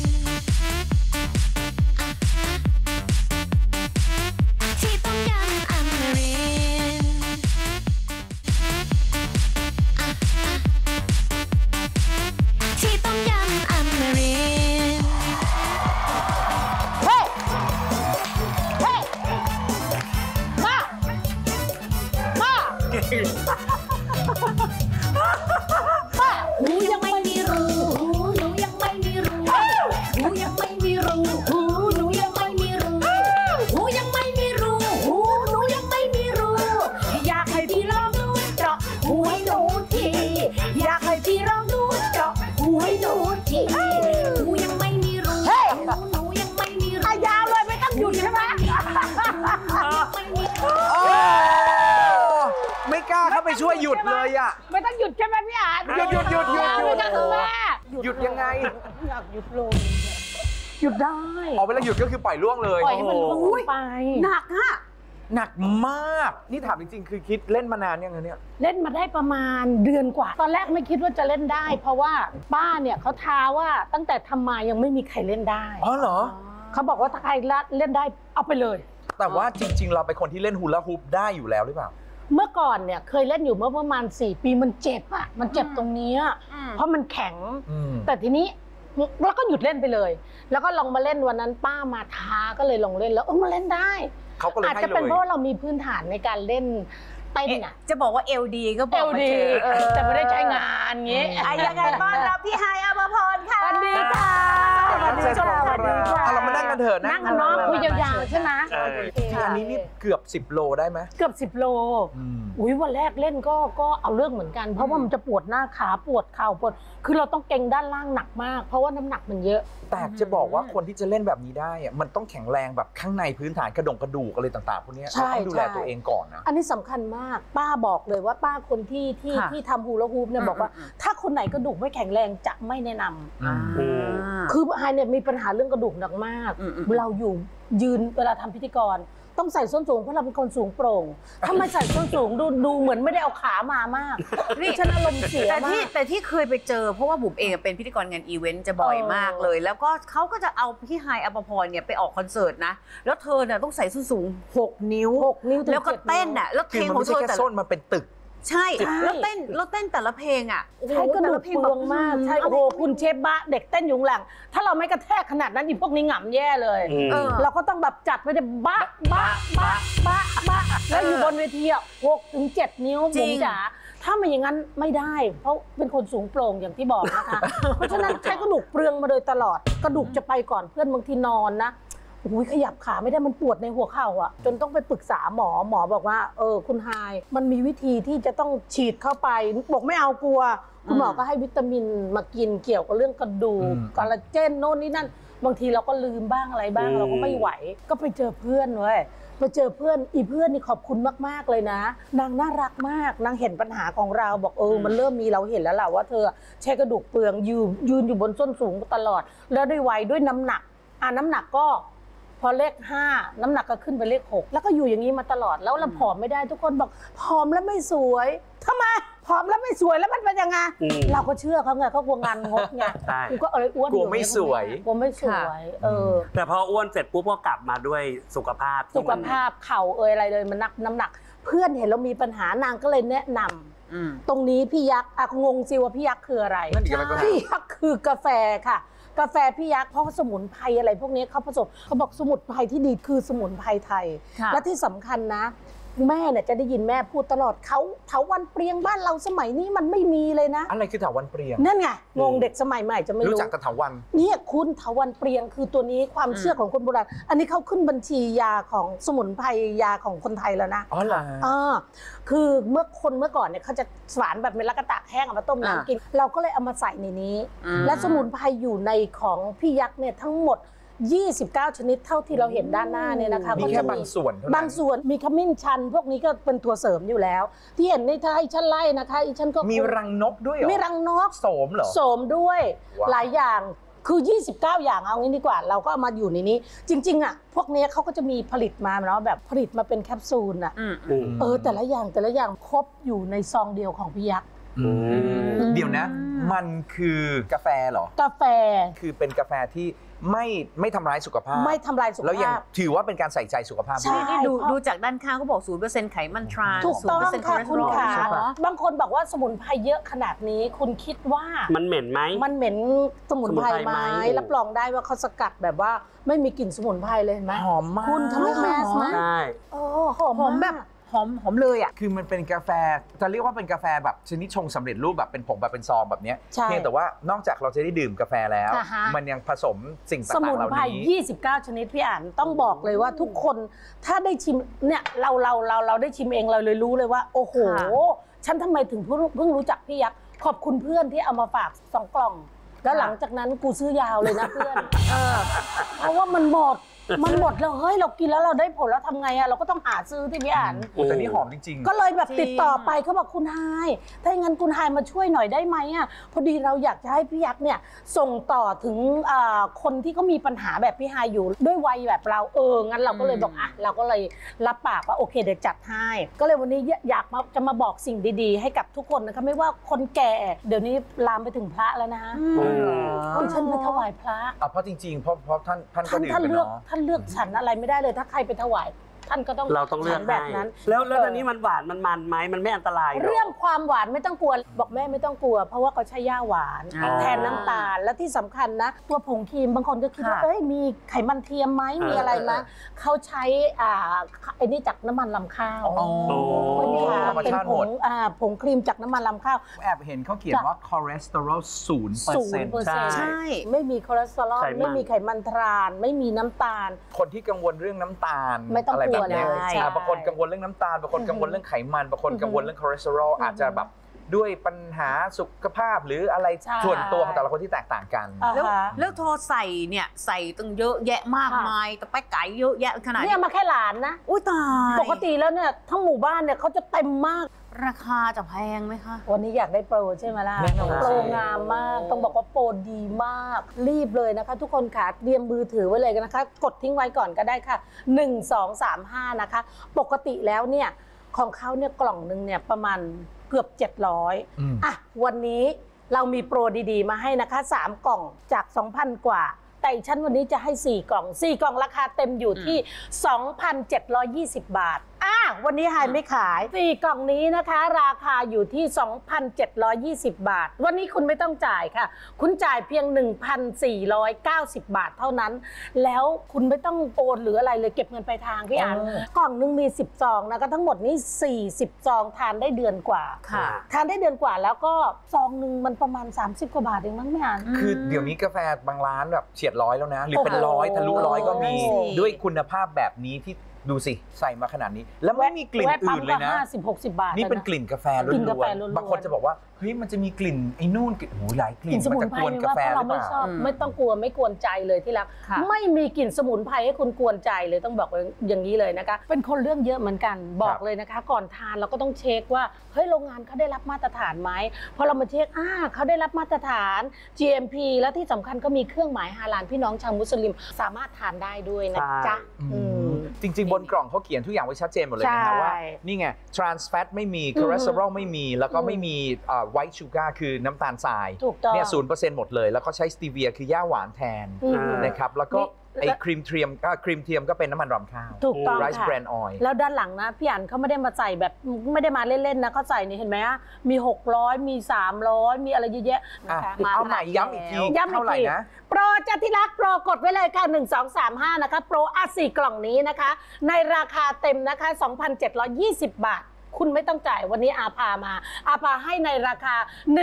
ที่ต้มยำอเมรินที่ต้มยำอเมรินหูยังไม่มีรูหูหนูยังไม่มีรูหูยังไม่มีรูหูหนูยังไม่มีรูหูยังไม่มีรูหูหนูยังไม่มีรูอยากให้พี่ลองดูเจาะหูให้หนูทีอยากให้พี่ลองดูเจาะหูให้หนูทีหูยังไม่มีรูหูหนูยังไม่มีรูยาวเลยไม่ต้องหยุดใช่ไหมไม่มีรูไม่กล้าเข้าไปช่วยหยุดเลยอ่ะไม่ต้องหยุดใช่ไหมพี่อาร์ตหยุดไม่ต้องแม่หยุดยังไงอยากหยุดลงหยุดได้ออกเวลาหยุดก็คือปล่อยล่วงเลยปล่อยให้มันล่วงไปหนักอะหนักมากนี่ถามจริงๆคือคิดเล่นมานานยังไงเนี่ยเล่นมาได้ประมาณเดือนกว่า ตอนแรกไม่คิดว่าจะเล่นได้ เพราะว่าป้าเนี่ยเขาท้าว่าตั้งแต่ทำมายังไม่มีใครเล่นได้อ๋อเหรอเขาบอกว่าถ้าใครเล่นได้เอาไปเลยแต่ว่าจริง ๆ เราเป็นคนที่เล่นฮูลาฮูปได้อยู่แล้วหรือเปล่าเมื่อก่อนเนี่ยเคยเล่นอยู่เมื่อประมาณ4 ปีมันเจ็บอ่ะมันเจ็บตรงนี้อะเพราะมันแข็ง แต่ทีนี้แล้วก็หยุดเล่นไปเลย แล้วก็ลองมาเล่นวันนั้นป้ามาท้าก็เลยลองเล่นแล้วมาเล่นได้เขาก็เลยอาจให้จะเลเป็นยเพราะเรามีพื้นฐานในการเล่นเต้นอ่ะจะบอกว่าเอลดีก็บอกมาเถอะแต่ไม่ได้ใช้งานเงี้ยยังไงต้อนรับพี่ไฮายอาภาพรค่ะสวัสดีค่ะกันเถอะนั่งกันเนาะคุยยาวๆใช่ไหมอันนี้นี่เกือบ10 โลได้ไหมเกือบ10 โลอุ้ยวันแรกเล่นก็เอาเรื่องเหมือนกันเพราะว่ามันจะปวดหน้าขาปวดเข่าปวดคือเราต้องเกร็งด้านล่างหนักมากเพราะว่าน้ำหนักมันเยอะแต่จะบอกว่าคนที่จะเล่นแบบนี้ได้อะมันต้องแข็งแรงแบบข้างในพื้นฐานกระดูกอะไรต่างๆพวกนี้เราต้องดูแลตัวเองก่อนนะอันนี้สำคัญมากป้าบอกเลยว่าป้าคนที่ทำฮูลาฮูปเนี่ยบอกว่าถ้าคนไหนกระดูกไม่แข็งแรงจะไม่แนะนำคือไฮเนี่ยมีปัญหาเรื่องกระดูกหนักมากเราอยู่ยืนเวลาทำพิธีกรต้องใส่ส้นสูงเพราะเราเป็นคนสูงโปร่งถ้าไม่ใส่ส้นสูงดูเหมือนไม่ได้เอาขามามากนี่ฉันอารมณ์เสียมากแต่ที่เคยไปเจอเพราะว่าบุ๋มเองเป็นพิธีกรงานอีเวนต์จะบ่อยมากเลยแล้วก็เขาก็จะเอาพี่ไฮอภพรเนี่ยไปออกคอนเสิร์ตนะแล้วเธอเนี่ยต้องใส่ส้นสูง6 นิ้วแล้วก็เต้นอ่ะแล้วเพลงของเธอแต่ส้นมันเป็นตึกใช่แล้วเต้นแต่ละเพลงอ่ะใช่กระดูกเปลืองมากใช่โอ้โหคุณเชฟบะเด็กเต้นอยู่หลังถ้าเราไม่กระแทกขนาดนั้นอีพวกนี้หง่ำแย่เลยเราก็ต้องแบบจัดไปเลยบะแล้วอยู่บนเวทีอ่ะ6 ถึง 7 นิ้วบุ๋มจ๋าถ้าไม่อย่างนั้นไม่ได้เพราะเป็นคนสูงโปร่งอย่างที่บอกนะคะเพราะฉะนั้นใช้กระดูกเปลืองมาโดยตลอดกระดูกจะไปก่อนเพื่อนบางทีนอนนะขยับขาไม่ได้มันปวดในหัวเข่าอ่ะจนต้องไปปรึกษาหมอบอกว่าคุณไฮมันมีวิธีที่จะต้องฉีดเข้าไปบอกไม่เอากลัวคุณหมอก็ให้วิตามินมากินเกี่ยวกับเรื่องกระดูกคอลลาเจนโน่นนี่นั่นบางทีเราก็ลืมบ้างอะไรบ้างเราก็ไม่ไหวก็ไปเจอเพื่อนเว้ยไปเจอเพื่อนเพื่อนนี่ขอบคุณมากๆเลยนะนางน่ารักมากนางเห็นปัญหาของเราบอกมันเริ่มมีเราเห็นแล้วแหละว่าเธอใช้กระดูกเปลืองยืนอยู่บนส้นสูงตลอดแล้วด้วยวัยด้วยน้ำหนักน้ำหนักก็พอเลข5น้ำหนักก็ขึ้นไปเลข6แล้วก็อยู่อย่างนี้มาตลอดแล้วเราผอมไม่ได้ทุกคนบอกผอมแล้วไม่สวยทำไมผอมแล้วไม่สวยแล้วมันเป็นยังไงเราก็เชื่อเขาไงเขากลัวงานงกไงกูก็อ้วนกลัวไม่สวยแต่พออ้วนเสร็จปุ๊บก็กลับมาด้วยสุขภาพเข่าอะไรเลยมันน้ำหนักเพื่อนเห็นเรามีปัญหานางก็เลยแนะนำตรงนี้พี่ยักษ์งงสิว่าพี่ยักษ์คืออะไรพี่ยักษ์คือกาแฟค่ะกาแฟพี่ยักษ์เพราะสมุนไพรอะไรพวกนี้เขาผสมเขาบอกสมุนไพรที่ดีคือสมุนไพรไทยและที่สำคัญนะแม่เนี่ยจะได้ยินแม่พูดตลอดเถาวัลย์เปรียงบ้านเราสมัยนี้มันไม่มีเลยนะอะไรคือเถาวัลย์เปรียงนั่นไงงงเด็กสมัยใหม่จะไม่รู้จักแต่เถาวัลย์เนี่ยคุณเถาวัลย์เปรียงคือตัวนี้ความเชื่อของคนโบราณอันนี้เขาขึ้นบัญชียาของสมุนไพรยาของคนไทยแล้วนะอ๋อเหรอคือเมื่อก่อนเนี่ยเขาจะสารแบบเมล็ดกระตากแห้งเอามาต้มน้ำกินเราก็เลยเอามาใส่ในนี้และสมุนไพรอยู่ในของพี่ยักษ์เนี่ยทั้งหมด29 ชนิดเท่าที่เราเห็นด้านหน้าเนี่ยนะคะมีแค่บางส่วนมีขมิ้นชันพวกนี้ก็เป็นตัวเสริมอยู่แล้วที่เห็นในท้ายชั้นไล่นะคะอีชั้นก็มีรังนกด้วยเหรอมีรังนกโสมเหรอโสมด้วยหลายอย่างคือ29 อย่างเอางี้ดีกว่าเราก็เอามาอยู่ในนี้จริงๆอ่ะพวกนี้เขาก็จะมีผลิตมาเนาะแบบผลิตมาเป็นแคปซูลอ่ะแต่ละอย่างครบอยู่ในซองเดียวของพี่ยักษ์เดี๋ยวนะมันคือกาแฟเหรอกาแฟคือเป็นกาแฟที่ไม่ทำร้ายสุขภาพไม่ทำลายสุขภาพแล้วยังถือว่าเป็นการใส่ใจสุขภาพใช่ดูจากด้านข้างเขาบอก 0% ไขมันทรานส์ถูกต้องค่ะคุณขาบางคนบอกว่าสมุนไพรเยอะขนาดนี้คุณคิดว่ามันเหม็นไหมมันเหม็นสมุนไพรไหมรับรองได้ว่าเขาสกัดแบบว่าไม่มีกลิ่นสมุนไพรเลยเห็นไหมหอมมากคุณทะลุแมสไหมใช่หอมแบบหอมเลยอ่ะคือมันเป็นกาแฟจะเรียกว่าเป็นกาแฟแบบชนิดชงสำเร็จรูปแบบเป็นผงแบบเป็นซองแบบนี้เพียงแต่ว่านอกจากเราจะได้ดื่มกาแฟแล้วมันยังผสมสิ่งต่างๆเหล่านี้สมุนไพร 29 ชนิดพี่อ่านต้องบอกเลยว่าทุกคนถ้าได้ชิมเนี่ยเราได้ชิมเองเราเลยรู้เลยว่าโอ้โหฉันทำไมถึงเพิ่งรู้จักพี่ยักษ์ขอบคุณเพื่อนที่เอามาฝาก2 กล่องแล้วหลังจากนั้นกูซื้อยาวเลยนะเพื่อนเพราะว่ามันหมดแล้วเฮ้ยเรากินแล้วเราได้ผลแล้วทำไงอะเราก็ต้องหาซื้อที่พี่อ่านแต่นี่หอมจริงๆก็เลยแบบติดต่อไปเขาบอกคุณไฮถ้าอย่างนั้นคุณไฮมาช่วยหน่อยได้ไหมอะพอดีเราอยากจะให้พี่ยักษ์เนี่ยส่งต่อถึงคนที่เขามีปัญหาแบบพี่ไฮอยู่ด้วยวัยแบบเรางั้นเราก็เลยบอกเราก็เลยรับปากว่าโอเคเดี๋ยวจัดให้ก็เลยวันนี้อยากจะมาบอกสิ่งดีๆให้กับทุกคนนะคะไม่ว่าคนแก่เดี๋ยวนี้ลามไปถึงพระแล้วนะดิฉันไปถวายพระเพราะจริงๆเพราะท่านก็ดื่มเนาะท่านเลือกฉันอะไรไม่ได้เลยถ้าใครไปถวายท่านก็ต้องเราต้องเลือกแบบนั้นแล้วตอนนี้มันหวานมันไหมมันไม่อันตรายหรอเรื่องความหวานไม่ต้องกลัวบอกแม่ไม่ต้องกลัว เพราะว่าเขาใช้ย่าหวานแทนน้ำตาลและที่สำคัญนะตัวผงครีมบางคนก็คิดว่าเอ้ยมีไขมันเทียมไหมมีอะไรไหมเขาใช้ไอ้นี่จากน้ำมันลำข้าวเป็นผงครีมจากน้ำมันลำข้าวแอบเห็นเขาเขียนว่าคอเลสเตอรอล0% ใช่ไม่มีคอเลสเตอรอลไม่มีไขมันทรานไม่มีน้ำตาลคนที่กังวลเรื่องน้ำตาลไม่ต้องกลัวเลยบางคนกังวลเรื่องน้ำตาลบางคนกังวลเรื่องไขมันบางคนกังวลเรื่องคอเลสเตอรอลอาจจะแบบด้วยปัญหาสุขภาพหรืออะไรส่วนตัวของแต่ละคนที่แตกต่างกันแล้วโทรใส่เนี่ยใส่ตั้งเยอะแยะมากมายแต่ไปไก่เยอะแยะขนาดนี้มาแค่หลานนะอุ้ยตายปกติแล้วเนี่ยทั้งหมู่บ้านเนี่ยเขาจะเต็มมากราคาจะแพงไหมคะวันนี้อยากได้โปรใช่ไหมล่ะโปรงามมากต้องบอกว่าโปรดีมากรีบเลยนะคะทุกคนค่ะเตรียมมือถือไว้เลยกันนะคะกดทิ้งไว้ก่อนก็ได้ค่ะ1235นะคะปกติแล้วเนี่ยของเขาเนี่ยกล่องนึงเนี่ยประมาณเกือบ700อ่ะวันนี้เรามีโปรดีๆมาให้นะคะ3กล่องจาก 2,000 กว่าแต่ฉันวันนี้จะให้4กล่องราคาเต็มอยู่ที่ 2,720 บาทวันนี้ไฮไม่ขาย4กล่องนี้นะคะราคาอยู่ที่ 2,720 บาทวันนี้คุณไม่ต้องจ่ายค่ะคุณจ่ายเพียง 1,490 บาทเท่านั้นแล้วคุณไม่ต้องโอนหรืออะไรเลยเก็บเงินปลายทางพี่อันกล่องนึงมี10ซองนะคะทั้งหมดนี้40ซองทานได้เดือนกว่าค่ะทานได้เดือนกว่าแล้วก็ซองนึงมันประมาณ30กว่าบาทเองมั้งพี่อันคือเดี๋ยวนี้กาแฟบางร้านแบบเฉียด100แล้วนะหรือเป็น100ทะลุ100ก็มีด้วยคุณภาพแบบนี้ที่ดูสิใส่มาขนาดนี้แล้วไม่มีกลิ่นอื่นเลยนะ 50-60 บาทนี่เป็นกลิ่นกาแฟล้วนๆบางคนจะบอกว่าเฮ้ยมันจะมีกลิ่นไอ้นู่นโอ้โหหลายกลิ่นมันจะกวนกาแฟหรือเปล่าไม่ต้องกลัวไม่กวนใจเลยที่รักไม่มีกลิ่นสมุนไพรให้คุณกวนใจเลยต้องบอกอย่างนี้เลยนะคะเป็นคนเรื่องเยอะเหมือนกันบอกเลยนะคะก่อนทานเราก็ต้องเช็คว่าเฮ้ยโรงงานเขาได้รับมาตรฐานไหมพอเรามาเช็คเขาได้รับมาตรฐาน GMP แล้วที่สำคัญก็มีเครื่องหมายฮาลาลพี่น้องชาวมุสลิมสามารถทานได้ด้วยนะจ๊ะจริงๆบนกล่องเขาเขียนทุกอย่างไว้ชัดเจนหมดเลยนะว่านี่ไง trans fat ไม่มี cholesterol ไม่มีแล้วก็ไม่มี white sugar คือน้ำตาลทรายเนี่ย 0% หมดเลยแล้วก็ใช้ stevia คือย่าหวานแทนนะครับแล้วก็ไอ้ครีมเทียมก็เป็นน้ำมันรำข้าวถูกต้อง rice bran oil แล้วด้านหลังนะพี่อันเขาไม่ได้มาใส่แบบไม่ได้มาเล่นๆนะเขาใส่นี่เห็นไหมมี600มี300มีอะไรเยอะแยะนะคะเอาใหม่ย้ำอีกทีเท่าไหร่นะโปรจะที่รักโปรกดไว้เลยค่ะ1235นะคะโปร4กล่องนี้นะคะในราคาเต็มนะคะ 2,720 บาทคุณไม่ต้องจ่ายวันนี้อาภาให้ในราคา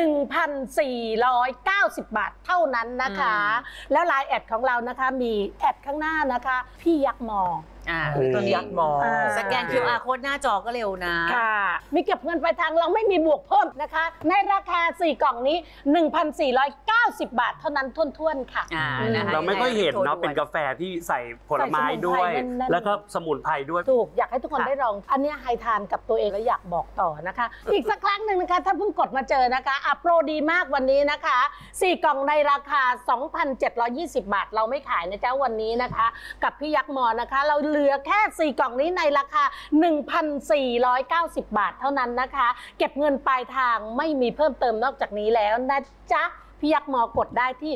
1,490 บาทเท่านั้นนะคะแล้วไลน์แอดของเรานะคะมีแอดข้างหน้านะคะพี่ยักษ์มอตัวนี้ยักษ์มอสแกน QR โค้ดหน้าจอก็เร็วนะค่ะมีเก็บเงินปลายทางเราไม่มีบวกเพิ่มนะคะในราคา4กล่องนี้ 1,490 บาทเท่านั้นท้วนๆค่ะเราไม่ค่อยเห็นเนาะเป็นกาแฟที่ใส่ผลไม้ด้วยแล้วก็สมุนไพรด้วยถูกอยากให้ทุกคนได้ลองอันนี้ไฮทานกับตัวเองแล้วอยากบอกต่อนะคะอีกสักครั้งหนึ่งนะคะถ้าเพิ่งกดมาเจอนะคะโปรดีมากวันนี้นะคะ4กล่องในราคา 2,720 บาทเราไม่ขายนะจ๊ะวันนี้นะคะกับพี่ยักษ์มอนะคะเราเหลือแค่4กล่องนี้ในราคา 1,490 บาทเท่านั้นนะคะเก็บเงินปลายทางไม่มีเพิ่มเติมนอกจากนี้แล้วนะจ๊ะพี่ยักษ์มอกดได้ที่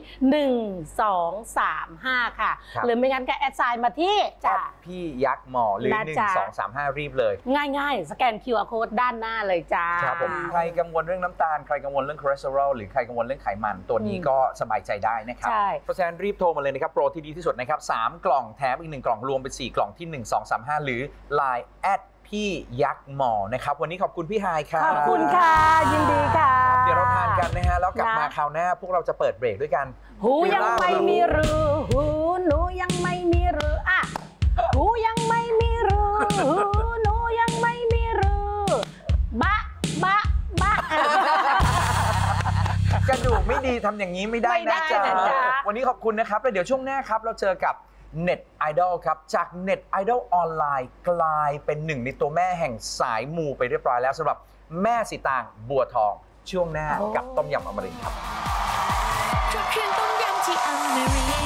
1235ค่ะหรือไม่งั้นก็แอดไซน์มาที่พี่ยักษ์มอหรือ1235รีบเลยง่ายๆสแกน QR Code ด้านหน้าเลยจ้าครับผมใครกังวลเรื่องน้ำตาลใครกังวลเรื่องคอเลสเตอรอลหรือใครกังวลเรื่องไขมันตัวนี้ก็สบายใจได้นะครับเพราะฉะนั้นรีบโทรมาเลยนะครับโปรที่ดีที่สุดนะครับ3กล่องแถมอีก1กล่องรวมเป็น4กล่องที่1235หรือ Line@ พี่ยักษ์หมอนะครับวันนี้ขอบคุณพี่ไฮครับขอบคุณค่ะยินดีค่ะเดี๋ยวเราทานกันนะฮะแล้วกลับมาคราวหน้าพวกเราจะเปิดเบรกด้วยกันหูยังไม่มีรูหูหนูยังไม่มีรูหูยังไม่มีรูหูหนูยังไม่มีรูบะกระดูกไม่ดีทำอย่างนี้ไม่ได้นะจ๊ะวันนี้ขอบคุณนะครับแล้วเดี๋ยวช่วงหน้าครับเราเจอกับเน็ตไอดอลครับจากเน็ตไอดอลออนไลน์กลายเป็นหนึ่งในตัวแม่แห่งสายมูไปเรียบร้อยแล้วสำหรับแม่สีตางบัวทองช่วงหน้ากับต้มยำอมรินทร์ครับเครื่องต้มยำที่อมรินทร์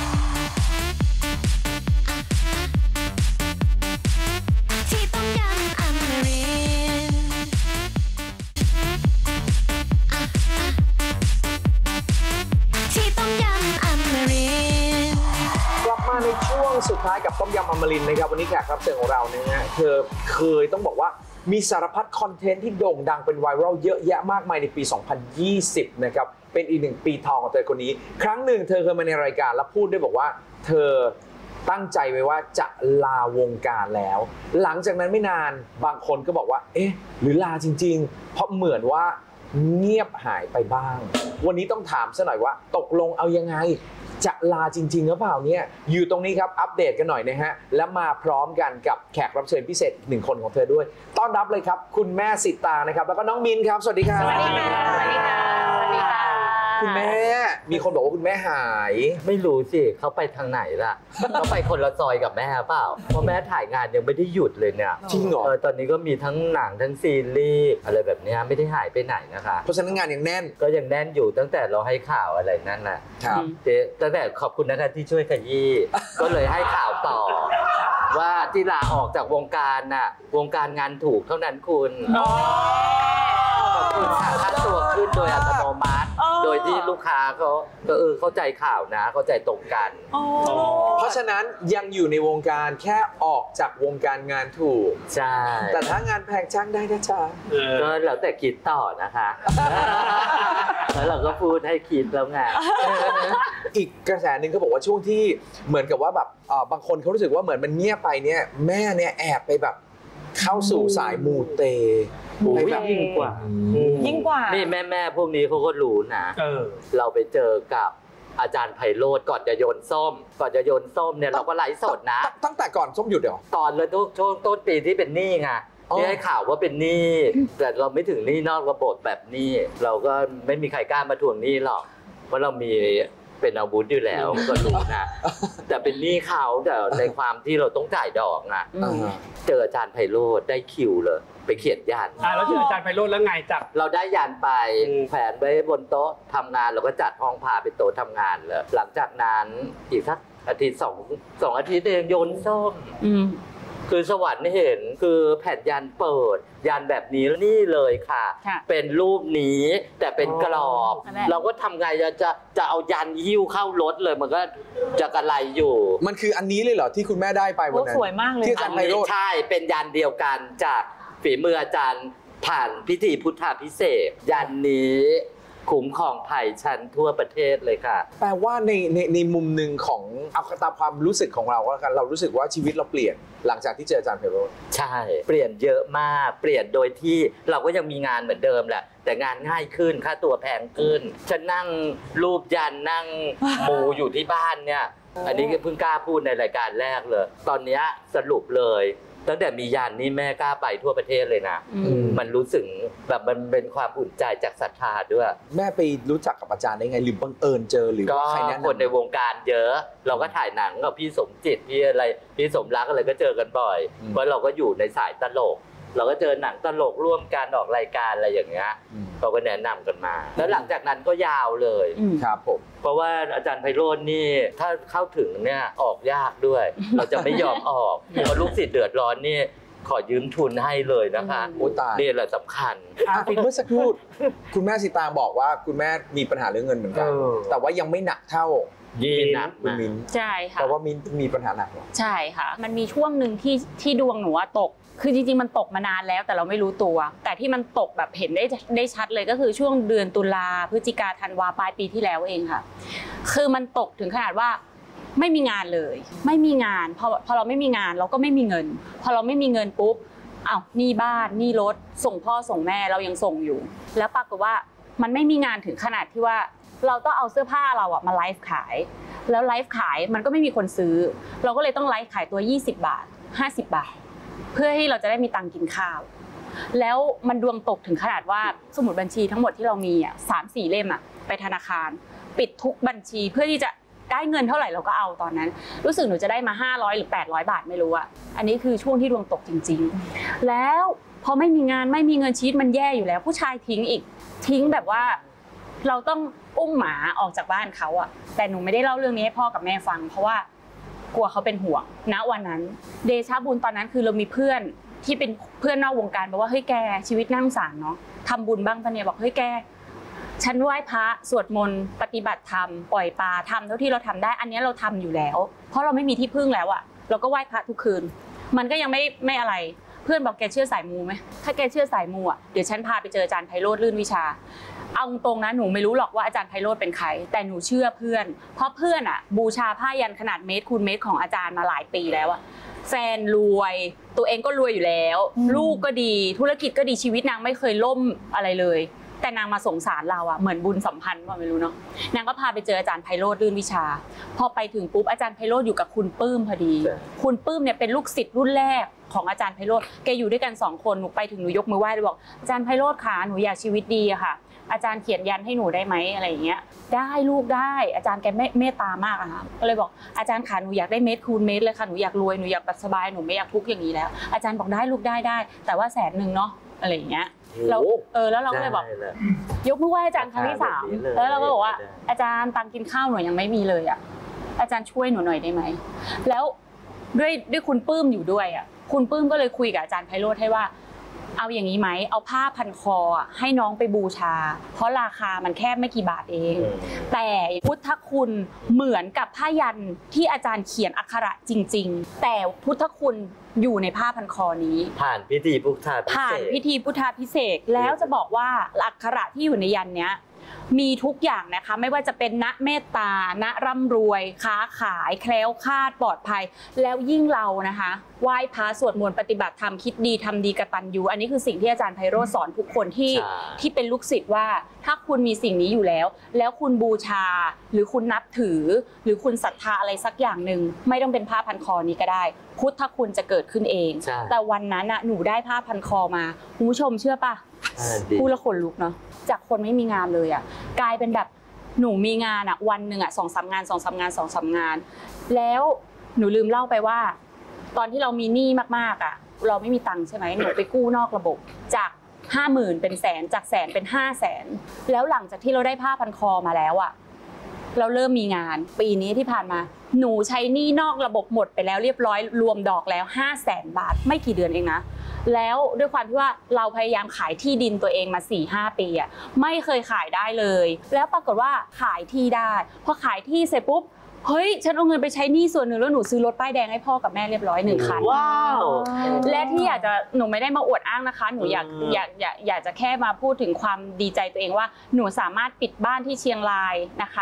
ที่ต้มยำอมรินทร์ที่ต้มยำอมรินทร์กลับมาในช่วงสุดสุดท้ายกับต้มยำอมรินทร์นะครับวันนี้แขกรับเชิญของเราเนี่ยนะเธอเคยต้องบอกว่ามีสารพัดคอนเทนต์ที่โด่งดังเป็นไวรัลเยอะแยะมากมายในปี 2020 นะครับเป็นอีก1 ปีทองของเธอคนนี้ครั้งหนึ่งเธอเคยมาในรายการแล้วพูดด้วยบอกว่าเธอตั้งใจไว้ว่าจะลาวงการแล้วหลังจากนั้นไม่นานบางคนก็บอกว่าเอ๊ะหรือลาจริงๆเพราะเหมือนว่าเงียบหายไปบ้างวันนี้ต้องถามซะหน่อยว่าตกลงเอายังไงจะลาจริงๆหรือเปล่าเนี่ยอยู่ตรงนี้ครับอัปเดตกันหน่อยนะฮะและมาพร้อมกันกับแขกรับเชิญพิเศษอีก1 คนของเธอด้วยต้อนรับเลยครับคุณแม่สิตางนะครับแล้วก็น้องมินครับสวัสดีครับสวัสดีค่ะสวัสดีค่ะสวัสดีค่ะคุณแม่มีคนบอกว่าคุณแม่หายไม่รู้สิเขาไปทางไหนล่ะ เขาไปคนละซอยกับแม่เปล่าเพราะแม่ถ่ายงานยังไม่ได้หยุดเลยเนี่ยจริงเหรอตอนนี้ก็มีทั้งหนังทั้งซีรีส์อะไรแบบนี้ไม่ได้หายไปไหนนะคะเพราะฉะนั้นงานยังแน่นก็ยังแน่นอยู่ตั้งแต่เราให้ข่าวอะไรนั่นแหละครับตั้งแต่ขอบคุณนะคะที่ช่วยขยี้ก็เลยให้ข่าวต่อว่าที่ลาออกจากวงการน่ะวงการงานถูกเท่านั้นคุณขอบคุณค่ะค่าตัวขึ้นโดยอัตโนมัติโดยที่ลูกค้าเขาก็เข้าใจข่าวนะเข้าใจตรงกันเพราะฉะนั้นยังอยู่ในวงการแค่ออกจากวงการงานถูกใช่แต่ถ้างานแพงจ้างได้นะจ๊ะก็แล้วแต่คิดต่อนะคะแล้วเราก็พูดให้คิดแล้วไงอีกกระแสหนึ่งเขาบอกว่าช่วงที่เหมือนกับว่าแบบบางคนเขารู้สึกว่าเหมือนมันเงียบไปเนี่ยแม่เนี่ยแอบไปแบบเข้าสู่สายมูเตยิ่งกว่านี่แม่พวกนี้เขาก็รู้นะเราไปเจอกับอาจารย์ไพโรจน์ก่อนจะโยนส้มเนี่ยเราก็ไลฟ์สดนะตั้งแต่ก่อนส้มหยุดเหรอตอนเลยช่วงต้นปีที่เป็นหนี้ไงที่ให้ข่าวว่าเป็นหนี้แต่เราไม่ถึงหนี้นอกระบบแบบนี้เราก็ไม่มีใครกล้ามาทวงหนี้หรอกเพราะเรามีเป็นอาวุธอยู่แล้วก็รู้นะแต่เป็นหนี้เขาแต่ในความที่เราต้องจ่ายดอกนะเจออาจารย์ไพโรจน์ได้คิวเลยไปเขียนยันแล้วเจออาจารย์ไพโรจน์แล้วไงจับเราได้ยันไปแขวนไว้บนโต๊ะทำงานเราก็จัดห้องพาเป็นโต๊ะทำงานเลยหลังจากนั้นอีกสักอาทิตย์สองอาทิตย์เองโยนส้มคือสวรรค์เห็นคือแผ่นยันเปิดยันแบบนี้แล้วนี่เลยค่ะเป็นรูปนี้แต่เป็นกรอบเราก็ทำไงจะเอายันหิ้วเข้ารถเลยมันก็จะกระไรอยู่มันคืออันนี้เลยเหรอที่คุณแม่ได้ไปวันนั้นสวยมากเลยที่อาจารย์ไพโรจน์ใช่เป็นยันเดียวกันจากฝีมืออาจารย์ผ่านพิธีพุทธาภิเษกยันนี้คุ้มครองภัยชั้นทั่วประเทศเลยค่ะแปลว่าในมุมหนึ่งของเอาตามความรู้สึกของเราก็แล้วกันเรารู้สึกว่าชีวิตเราเปลี่ยนหลังจากที่เจออาจารย์ไพโรจน์ใช่เปลี่ยนเยอะมากเปลี่ยนโดยที่เราก็ยังมีงานเหมือนเดิมแหละแต่งานง่ายขึ้นค่าตัวแพงขึ้นฉันนั่งรูปยันนั่งมูอยู่ที่บ้านเนี่ยอันนี้เพิ่งกล้าพูดในรายการแรกเลยตอนนี้สรุปเลยตั้งแต่มียันนี่แม่กล้าไปทั่วประเทศเลยนะมันรู้สึกแบบมันเป็นความอุ่นใจจากศรัทธาด้วยแม่ไปรู้จักกับอาจารย์ได้ไงหรือบังเอิญเจอหรือใครแนะนำคนในวงการเยอะเราก็ถ่ายหนังกับพี่สมจิตพี่อะไรพี่สมรักอะไรก็เจอกันบ่อยเพราะเราก็อยู่ในสายตลกเราก็เจอหนังตลกร่วมกันออกรายการอะไรอย่างเงี้ยเขาก็แนะนำกันมาแล้วหลังจากนั้นก็ยาวเลยครับผมเพราะว่าอาจารย์ไพโรจน์นี่ถ้าเข้าถึงเนี่ยออกยากด้วยเราจะไม่ยอมออกเพราะลูกศิษย์เดือดร้อนนี่ขอยืมทุนให้เลยนะคะนี่แหละสำคัญเมื่อสักครู่คุณแม่สิตางบอกว่าคุณแม่มีปัญหาเรื่องเงินเหมือนกันแต่ว่ายังไม่หนักเท่าคุณมิ้นใช่ค่ะแต่ว่ามิ้นมีปัญหาหนักใช่ค่ะมันมีช่วงหนึ่งที่ดวงหนูตกคือจริงๆมันตกมานานแล้วแต่เราไม่รู้ตัวแต่ที่มันตกแบบเห็นได้ชัดเลยก็คือช่วงเดือนตุลาพฤศจิกาธันวาปลายปีที่แล้วเองค่ะคือมันตกถึงขนาดว่าไม่มีงานเลยไม่มีงานพอเราไม่มีงานเราก็ไม่มีเงินพอเราไม่มีเงินปุ๊บหนี้บ้านหนี้รถส่งพ่อส่งแม่เรายังส่งอยู่แล้วปรากฏว่ามันไม่มีงานถึงขนาดที่ว่าเราต้องเอาเสื้อผ้าเรามาไลฟ์ขายแล้วไลฟ์ขายมันก็ไม่มีคนซื้อเราก็เลยต้องไลฟ์ขายตัว20 บาท50 บาทเพื่อให้เราจะได้มีตังค์กินข้าวแล้วมันดวงตกถึงขนาดว่าสมุดบัญชีทั้งหมดที่เรามี3-4 เล่มไปธนาคารปิดทุกบัญชีเพื่อที่จะได้เงินเท่าไหร่เราก็เอาตอนนั้นรู้สึกหนูจะได้มา500หรือ800 บาทไม่รู้อันนี้คือช่วงที่ดวงตกจริงๆแล้วพอไม่มีงานไม่มีเงินชีวิตมันแย่อยู่แล้วผู้ชายทิ้งแบบว่าเราต้องอุ้มหมาออกจากบ้านเขาแต่หนูไม่ได้เล่าเรื่องนี้ให้พ่อกับแม่ฟังเพราะว่ากลัวเขาเป็นห่วงณวันนั้นเดชะบุญตอนนั้นคือเรามีเพื่อนที่เป็นเพื่อนนอกวงการบอกว่าเฮ้ยแกชีวิตน่าสงสารเนาะทำบุญบ้างปะเนี่ยบอกเฮ้ยแกฉันไหว้พระสวดมนต์ปฏิบัติธรรมปล่อยปลาทำเท่าที่เราทำได้อันนี้เราทำอยู่แล้วเพราะเราไม่มีที่พึ่งแล้วอะเราก็ไหว้พระทุกคืนมันก็ยังไม่อะไรเพื่อนบอกแกเชื่อสายมูไหมถ้าแกเชื่อสายมูอะเดี๋ยวฉันพาไปเจออาจารย์ไพโรจน์ลื่นวิชาเอาตรงนะหนูไม่รู้หรอกว่าอาจารย์ไพโรจน์เป็นใครแต่หนูเชื่อเพื่อนเพราะเพื่อนอะบูชาผ้ายันขนาดเมตรคูณเมตรของอาจารย์มาหลายปีแล้วอะแฟนรวยตัวเองก็รวยอยู่แล้วลูกก็ดีธุรกิจก็ดีชีวิตนางไม่เคยล่มอะไรเลยแต่นางมาสงสารเราอะเหมือนบุญสัมพันธ์ว่าไม่รู้เนาะนางก็พาไปเจออาจารย์ไพโรจน์ลื่นวิชาพอไปถึงปุ๊บอาจารย์ไพโรจน์อยู่กับคุณปื้มพอดีคุณปื้มเนี่ยเป็นลูกศิษย์รุ่นแรกของอาจารย์ไพโรจน์แกอยู่ด้วยกัน2คนหนูไปถึงหนูยกมือไหว้เลยบอกอาจารย์ไพโรจน์ค่ะหนูอยากชีวิตดีอะค่ะอาจารย์เขียนยันให้หนูได้ไหมอะไรอย่างเงี้ยได้ลูกได้อาจารย์แกเมตตามากอะค่ะก็เลยบอกอาจารย์ค่ะหนูอยากได้เมตรคูณเมตรเลยค่ะหนูอยากรวยหนูอยากแบบสบายหนูไม่อยากทุกข์อย่างนี้แล้วอาจารย์บอกได้ลูกได้แต่ว่า100,000เนาะอะไรอย่างเงี้ยเราแล้วเราก็เลยบอกยกมือไหว้อาจารย์ครั้งที่3แล้วเราก็บอกว่าอาจารย์ตังกินข้าวหนูยังไม่มีเลยอ่ะอาจารย์ช่วยหนูหน่อยได้ไหมแล้วด้วยคุณปื้มอยู่ด้วยอ่ะคุณปื้มก็เลยคุยกับอาจารย์ไพโรจน์ให้ว่าเอาอย่างนี้ไหมเอาผ้าพันคอให้น้องไปบูชาเพราะราคามันแค่ไม่กี่บาทเองแต่พุทธคุณเหมือนกับผ้ายันที่อาจารย์เขียนอักขระจริงๆแต่พุทธคุณอยู่ในผ้าพันคอนี้ผ่านพิธีพุทธาพิเศษผ่านพิธีพุทธาพิเศษแล้วจะบอกว่าอักขระที่อยู่ในยันเนี้ยมีทุกอย่างนะคะไม่ว่าจะเป็นณเมตตาณร่ำรวยค้าขายแคล้วคลาดปลอดภัยแล้วยิ่งเรานะคะไหว้พระสวดมนต์ปฏิบัติธรรมคิดดีทำดีกตัญญูอันนี้คือสิ่งที่อาจารย์ไพโรจน์สอนทุกคนที่เป็นลูกศิษย์ว่าถ้าคุณมีสิ่งนี้อยู่แล้วคุณบูชาหรือคุณนับถือหรือคุณศรัทธาอะไรสักอย่างหนึ่งไม่ต้องเป็นผ้าพันคอนี้ก็ได้พุทธคุณจะเกิดขึ้นเองแต่วันนั้นน่ะหนูได้ผ้าพันคอมาคุณผู้ชมเชื่อป่ะพูดแล้วขนลุกเนาะจากคนไม่มีงานเลยอ่ะกลายเป็นแบบหนูมีงานอ่ะวันหนึ่งอ่ะ2-3 งานแล้วหนูลืมเล่าไปว่าตอนที่เรามีหนี้มากๆอ่ะเราไม่มีตังค์ใช่ไหมหนูไปกู้นอกระบบจาก50,000เป็นแสนจากแสนเป็น500,000แล้วหลังจากที่เราได้ผ้าพันคอมาแล้วอ่ะเราเริ่มมีงานปีนี้ที่ผ่านมาหนูใช้หนี้นอกระบบหมดไปแล้วเรียบร้อยรวมดอกแล้ว500,000 บาทไม่กี่เดือนเองนะแล้วด้วยความที่ว่าเราพยายามขายที่ดินตัวเองมา 4-5 ปีอ่ะไม่เคยขายได้เลยแล้วปรากฏว่าขายที่ได้พอขายที่เสร็จปุ๊บเฮ้ยฉันเอาเงินไปใช้หนี้ส่วนหนึ่งแล้วหนูซื้อรถป้ายแดงให้พ่อกับแม่เรียบร้อย1 คันว้าวและที่อยากจะหนูไม่ได้มาอวดอ้างนะคะหนูอยากจะแค่มาพูดถึงความดีใจตัวเองว่าหนูสามารถปิดบ้านที่เชียงรายนะคะ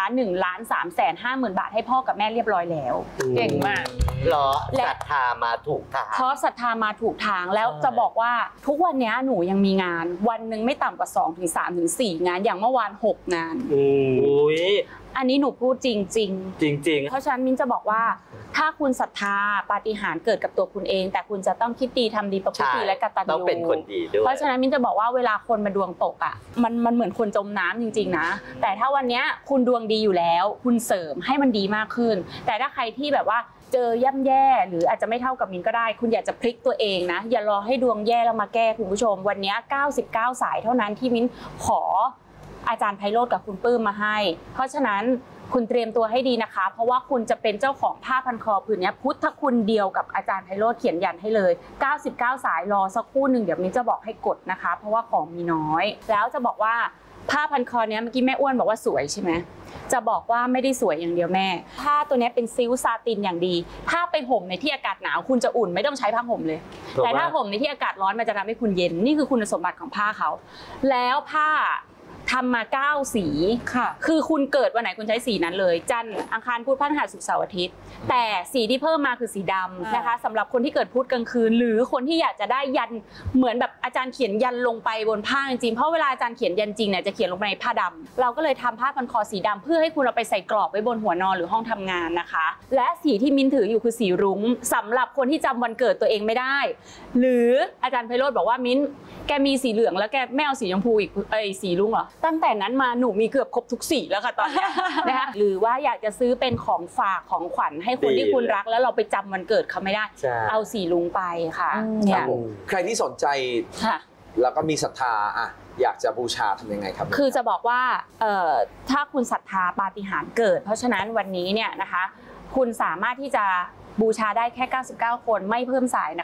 1,350,000 บาทให้พ่อกับแม่เรียบร้อยแล้วเก่งมากเหรอศรัทธามาถูกทางเพราะศรัทธามาถูกทางแล้วจะบอกว่าทุกวันนี้หนูยังมีงานวันหนึ่งไม่ต่ำกว่า2-3-4 งานอย่างเมื่อวาน6 งานอันนี้หนูพูดจริงเพราะฉะนั้นมิ้นจะบอกว่าถ้าคุณศรัทธาปาฏิหาริย์เกิดกับตัวคุณเองแต่คุณจะต้องคิดดีทำดีประพฤติดีและกตัญญูต้องเป็นคนดีด้วยเพราะฉะนั้นมิ้นจะบอกว่าเวลาคนมาดวงตกอ่ะมันเหมือนคนจมน้ำจริงๆนะแต่ถ้าวันนี้คุณดวงดีอยู่แล้วคุณเสริมให้มันดีมากขึ้นแต่ถ้าใครที่แบบว่าเจอย่ำแย่หรืออาจจะไม่เท่ากับมิ้นก็ได้คุณอยากจะพลิกตัวเองนะอย่ารอให้ดวงแย่แล้วมาแก้คุณผู้ชมวันนี้99 สายเท่านั้นที่มิ้นขออาจารย์ไพโรจน์กับคุณปื้มมาให้เพราะฉะนั้นคุณเตรียมตัวให้ดีนะคะเพราะว่าคุณจะเป็นเจ้าของผ้าพันคอผืนนี้พุทธคุณเดียวกับอาจารย์ไพโรจน์เขียนยันให้เลย99 สายรอสักครู่หนึ่งเดี๋ยวมิ้นจะบอกให้กดนะคะเพราะว่าของมีน้อยแล้วจะบอกว่าผ้าพันคอเนี้ยเมื่อกี้แม่อ้วนบอกว่าสวยใช่ไหมจะบอกว่าไม่ได้สวยอย่างเดียวแม่ผ้าตัวนี้เป็นซิลซาตินอย่างดีถ้าไปห่มในที่อากาศหนาวคุณจะอุ่นไม่ต้องใช้ผ้าห่มเลยแต่ถ้าห่มในที่อากาศร้อนมันจะทำให้คุณเย็นนี่คือคุณสมบัติของผ้าเขาแล้วผ้าทำมา9 สีค่ะคือคุณเกิดวันไหนคุณใช้สีนั้นเลยจันทร์อังคารพุธพฤหัสศุกร์เสาร์อาทิตย์แต่สีที่เพิ่มมาคือสีดำนะคะสำหรับคนที่เกิดพุธกลางคืนหรือคนที่อยากจะได้ยันเหมือนแบบอาจารย์เขียนยันลงไปบนผ้าจริงเพราะเวลาอาจารย์เขียนยันจริงเนี่ยจะเขียนลงไปในผ้าดำเราก็เลยทำผ้าพันคอสีดำเพื่อให้คุณเอาไปใส่กรอบไว้บนหัวนอนหรือห้องทำงานนะคะและสีที่มิ้นถืออยู่คือสีรุ้งสำหรับคนที่จำวันเกิดตัวเองไม่ได้หรืออาจารย์ไพโรจน์บอกว่ามิ้นแกมีสีเหลืองแล้วแกไม่เอาสีชมพูอีกสีรุ้งเหรอตั้งแต่นั้นมาหนูมีเกือบครบทุกสีแล้วค่ะตอนนี้นะคะหรือว่าอยากจะซื้อเป็นของฝากของขวัญให้คนที่คุณรักแล้วเราไปจำวันเกิดเขาไม่ได้เอาสีรุ้งไปค่ะเนี่ยใครที่สนใจแล้วก็มีศรัทธาอยากจะบูชาทำยังไงครับคือจะบอกว่าถ้าคุณศรัทธาปาฏิหาริย์เกิดเพราะฉะนั้นวันนี้เนี่ยนะคะคุณสามารถที่จะบูชาได้แค่99 คนไม่เพิ่มสายนะคะ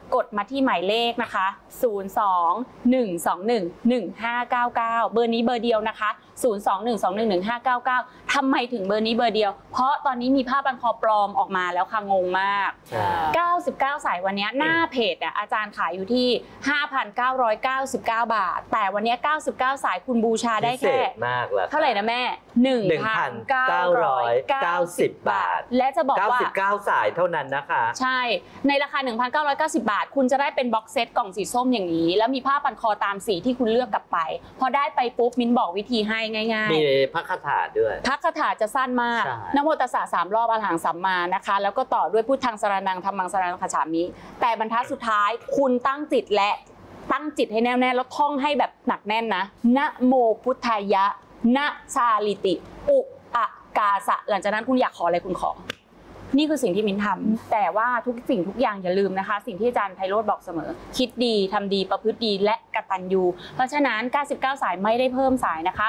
กดมาที่หมายเลขนะคะ 02-121-1599 เบอร์นี้เบอร์เดียวนะคะ 02-121-1599 ทำไมถึงเบอร์นี้เบอร์เดียวเพราะตอนนี้มีผ้าพันคอปลอมออกมาแล้วค่ะงงมาก99 สายวันนี้หน้าเพจอาจารย์ขายอยู่ที่ 5,999 บาทแต่วันนี้99 สายคุณบูชาได้แค่เท่าไหร่นะแม่ 1,990 บาทและจะบอกว่า 99 สายเท่านั้นนะคะใช่ในราคา 1,990 บาทคุณจะได้เป็นบ็อกเซตกล่องสีส้มอย่างนี้แล้วมีผ้าพันคอตามสีที่คุณเลือกกลับไปพอได้ไปปุ๊บมิ้นบอกวิธีให้ง่ายๆมีพระคาถาด้วยพระคาถาจะสั้นมากนะโมตัสสะ3 รอบอรหังสัมมานะคะแล้วก็ต่อด้วยพุทธังสรณังธัมมังสรณังคัจฉามิแต่บรรทัดสุดท้ายคุณตั้งจิตให้แน่วแน่แล้วท่องให้แบบหนักแน่นนะนะโมพุทธายะนะชาลิติอุอากาสะหลังจากนั้นคุณอยากขออะไรคุณขอนี่คือสิ่งที่มิ้นทำแต่ว่าทุกสิ่งทุกอย่างอย่าลืมนะคะสิ่งที่อาจารย์ไพโรจน์บอกเสมอคิดดีทำดีประพฤติดีและกตัญญูเพราะฉะนั้น99 สายไม่ได้เพิ่มสายนะคะ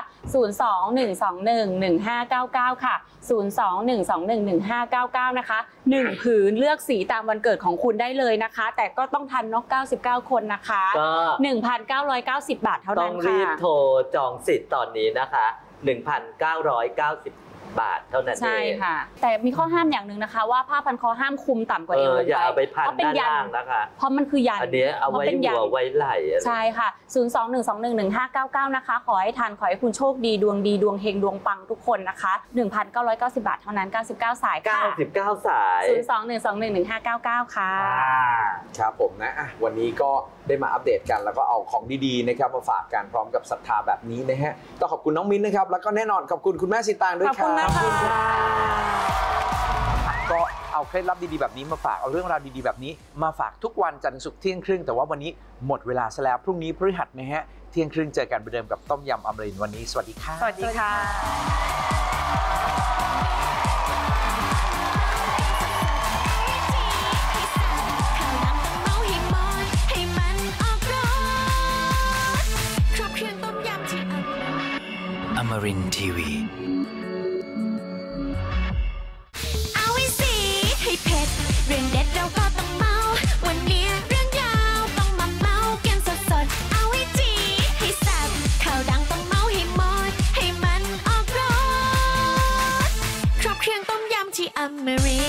02-121-1599ค่ะ02-121-1599นะคะ1ผืนเลือกสีตามวันเกิดของคุณได้เลยนะคะแต่ก็ต้องทันเนาะ99 คนนะคะ 1,990 บาทเท่านั้นค่ะต้องรีบโทรจองสิทธิ์ตอนนี้นะคะ 1,990 บาทเท่านั้นเองใช่ค่ะแต่มีข้อห้ามอย่างหนึ่งนะคะว่าผ้าพันคอห้ามคุมต่ำกว่าเอวลงไปอย่าเอาไปพันด้านล่างนะคะเพราะมันคือยันอันนี้เอาไว้หัวไว้ไหล่ใช่ค่ะ02-121-1599นะคะขอให้ทันขอให้คุณโชคดีดวงดีดวงเฮงดวงปังทุกคนนะคะ 1,990 บาทเท่านั้น99 สายค่ะ 99 สาย 02-121-1599ค่ะครับผมนะวันนี้ก็ได้มาอัปเดตกันแล้วก็เอาของดีๆนะครับมาฝากกันพร้อมกับศรัทธาแบบนี้นะฮะต้องขอบคุณน้องมิ้นนะครับแล้วก็แน่นอนขอบคุณคุณแม่สีตางด้วยครับขอบคุณค่ะก็เอาเคล็ดลับดีๆแบบนี้มาฝากเอาเรื่องราวดีๆแบบนี้มาฝากทุกวันจันทร์ศุกร์เที่ยงครึ่งแต่ว่าวันนี้หมดเวลาซะแล้วพรุ่งนี้พฤหัสนะฮะเที่ยงครึ่งเจอกันเหมือนเดิมกับต้มยำอมรินทร์วันนี้สวัสดีค่ะสวัสดีค่ะ Amarin Tiwi เอาไว้สิให้เผ็ดเรื่องเด็ดเราก็ต้องเมาวันนี้เรื่องยาวต้องมาเมากันสดๆเอาไว้จีให้แซ่บข่าวดังต้องเมาให้หมดให้มันออกรสครบเครื่องต้มยำที่อมรินทร์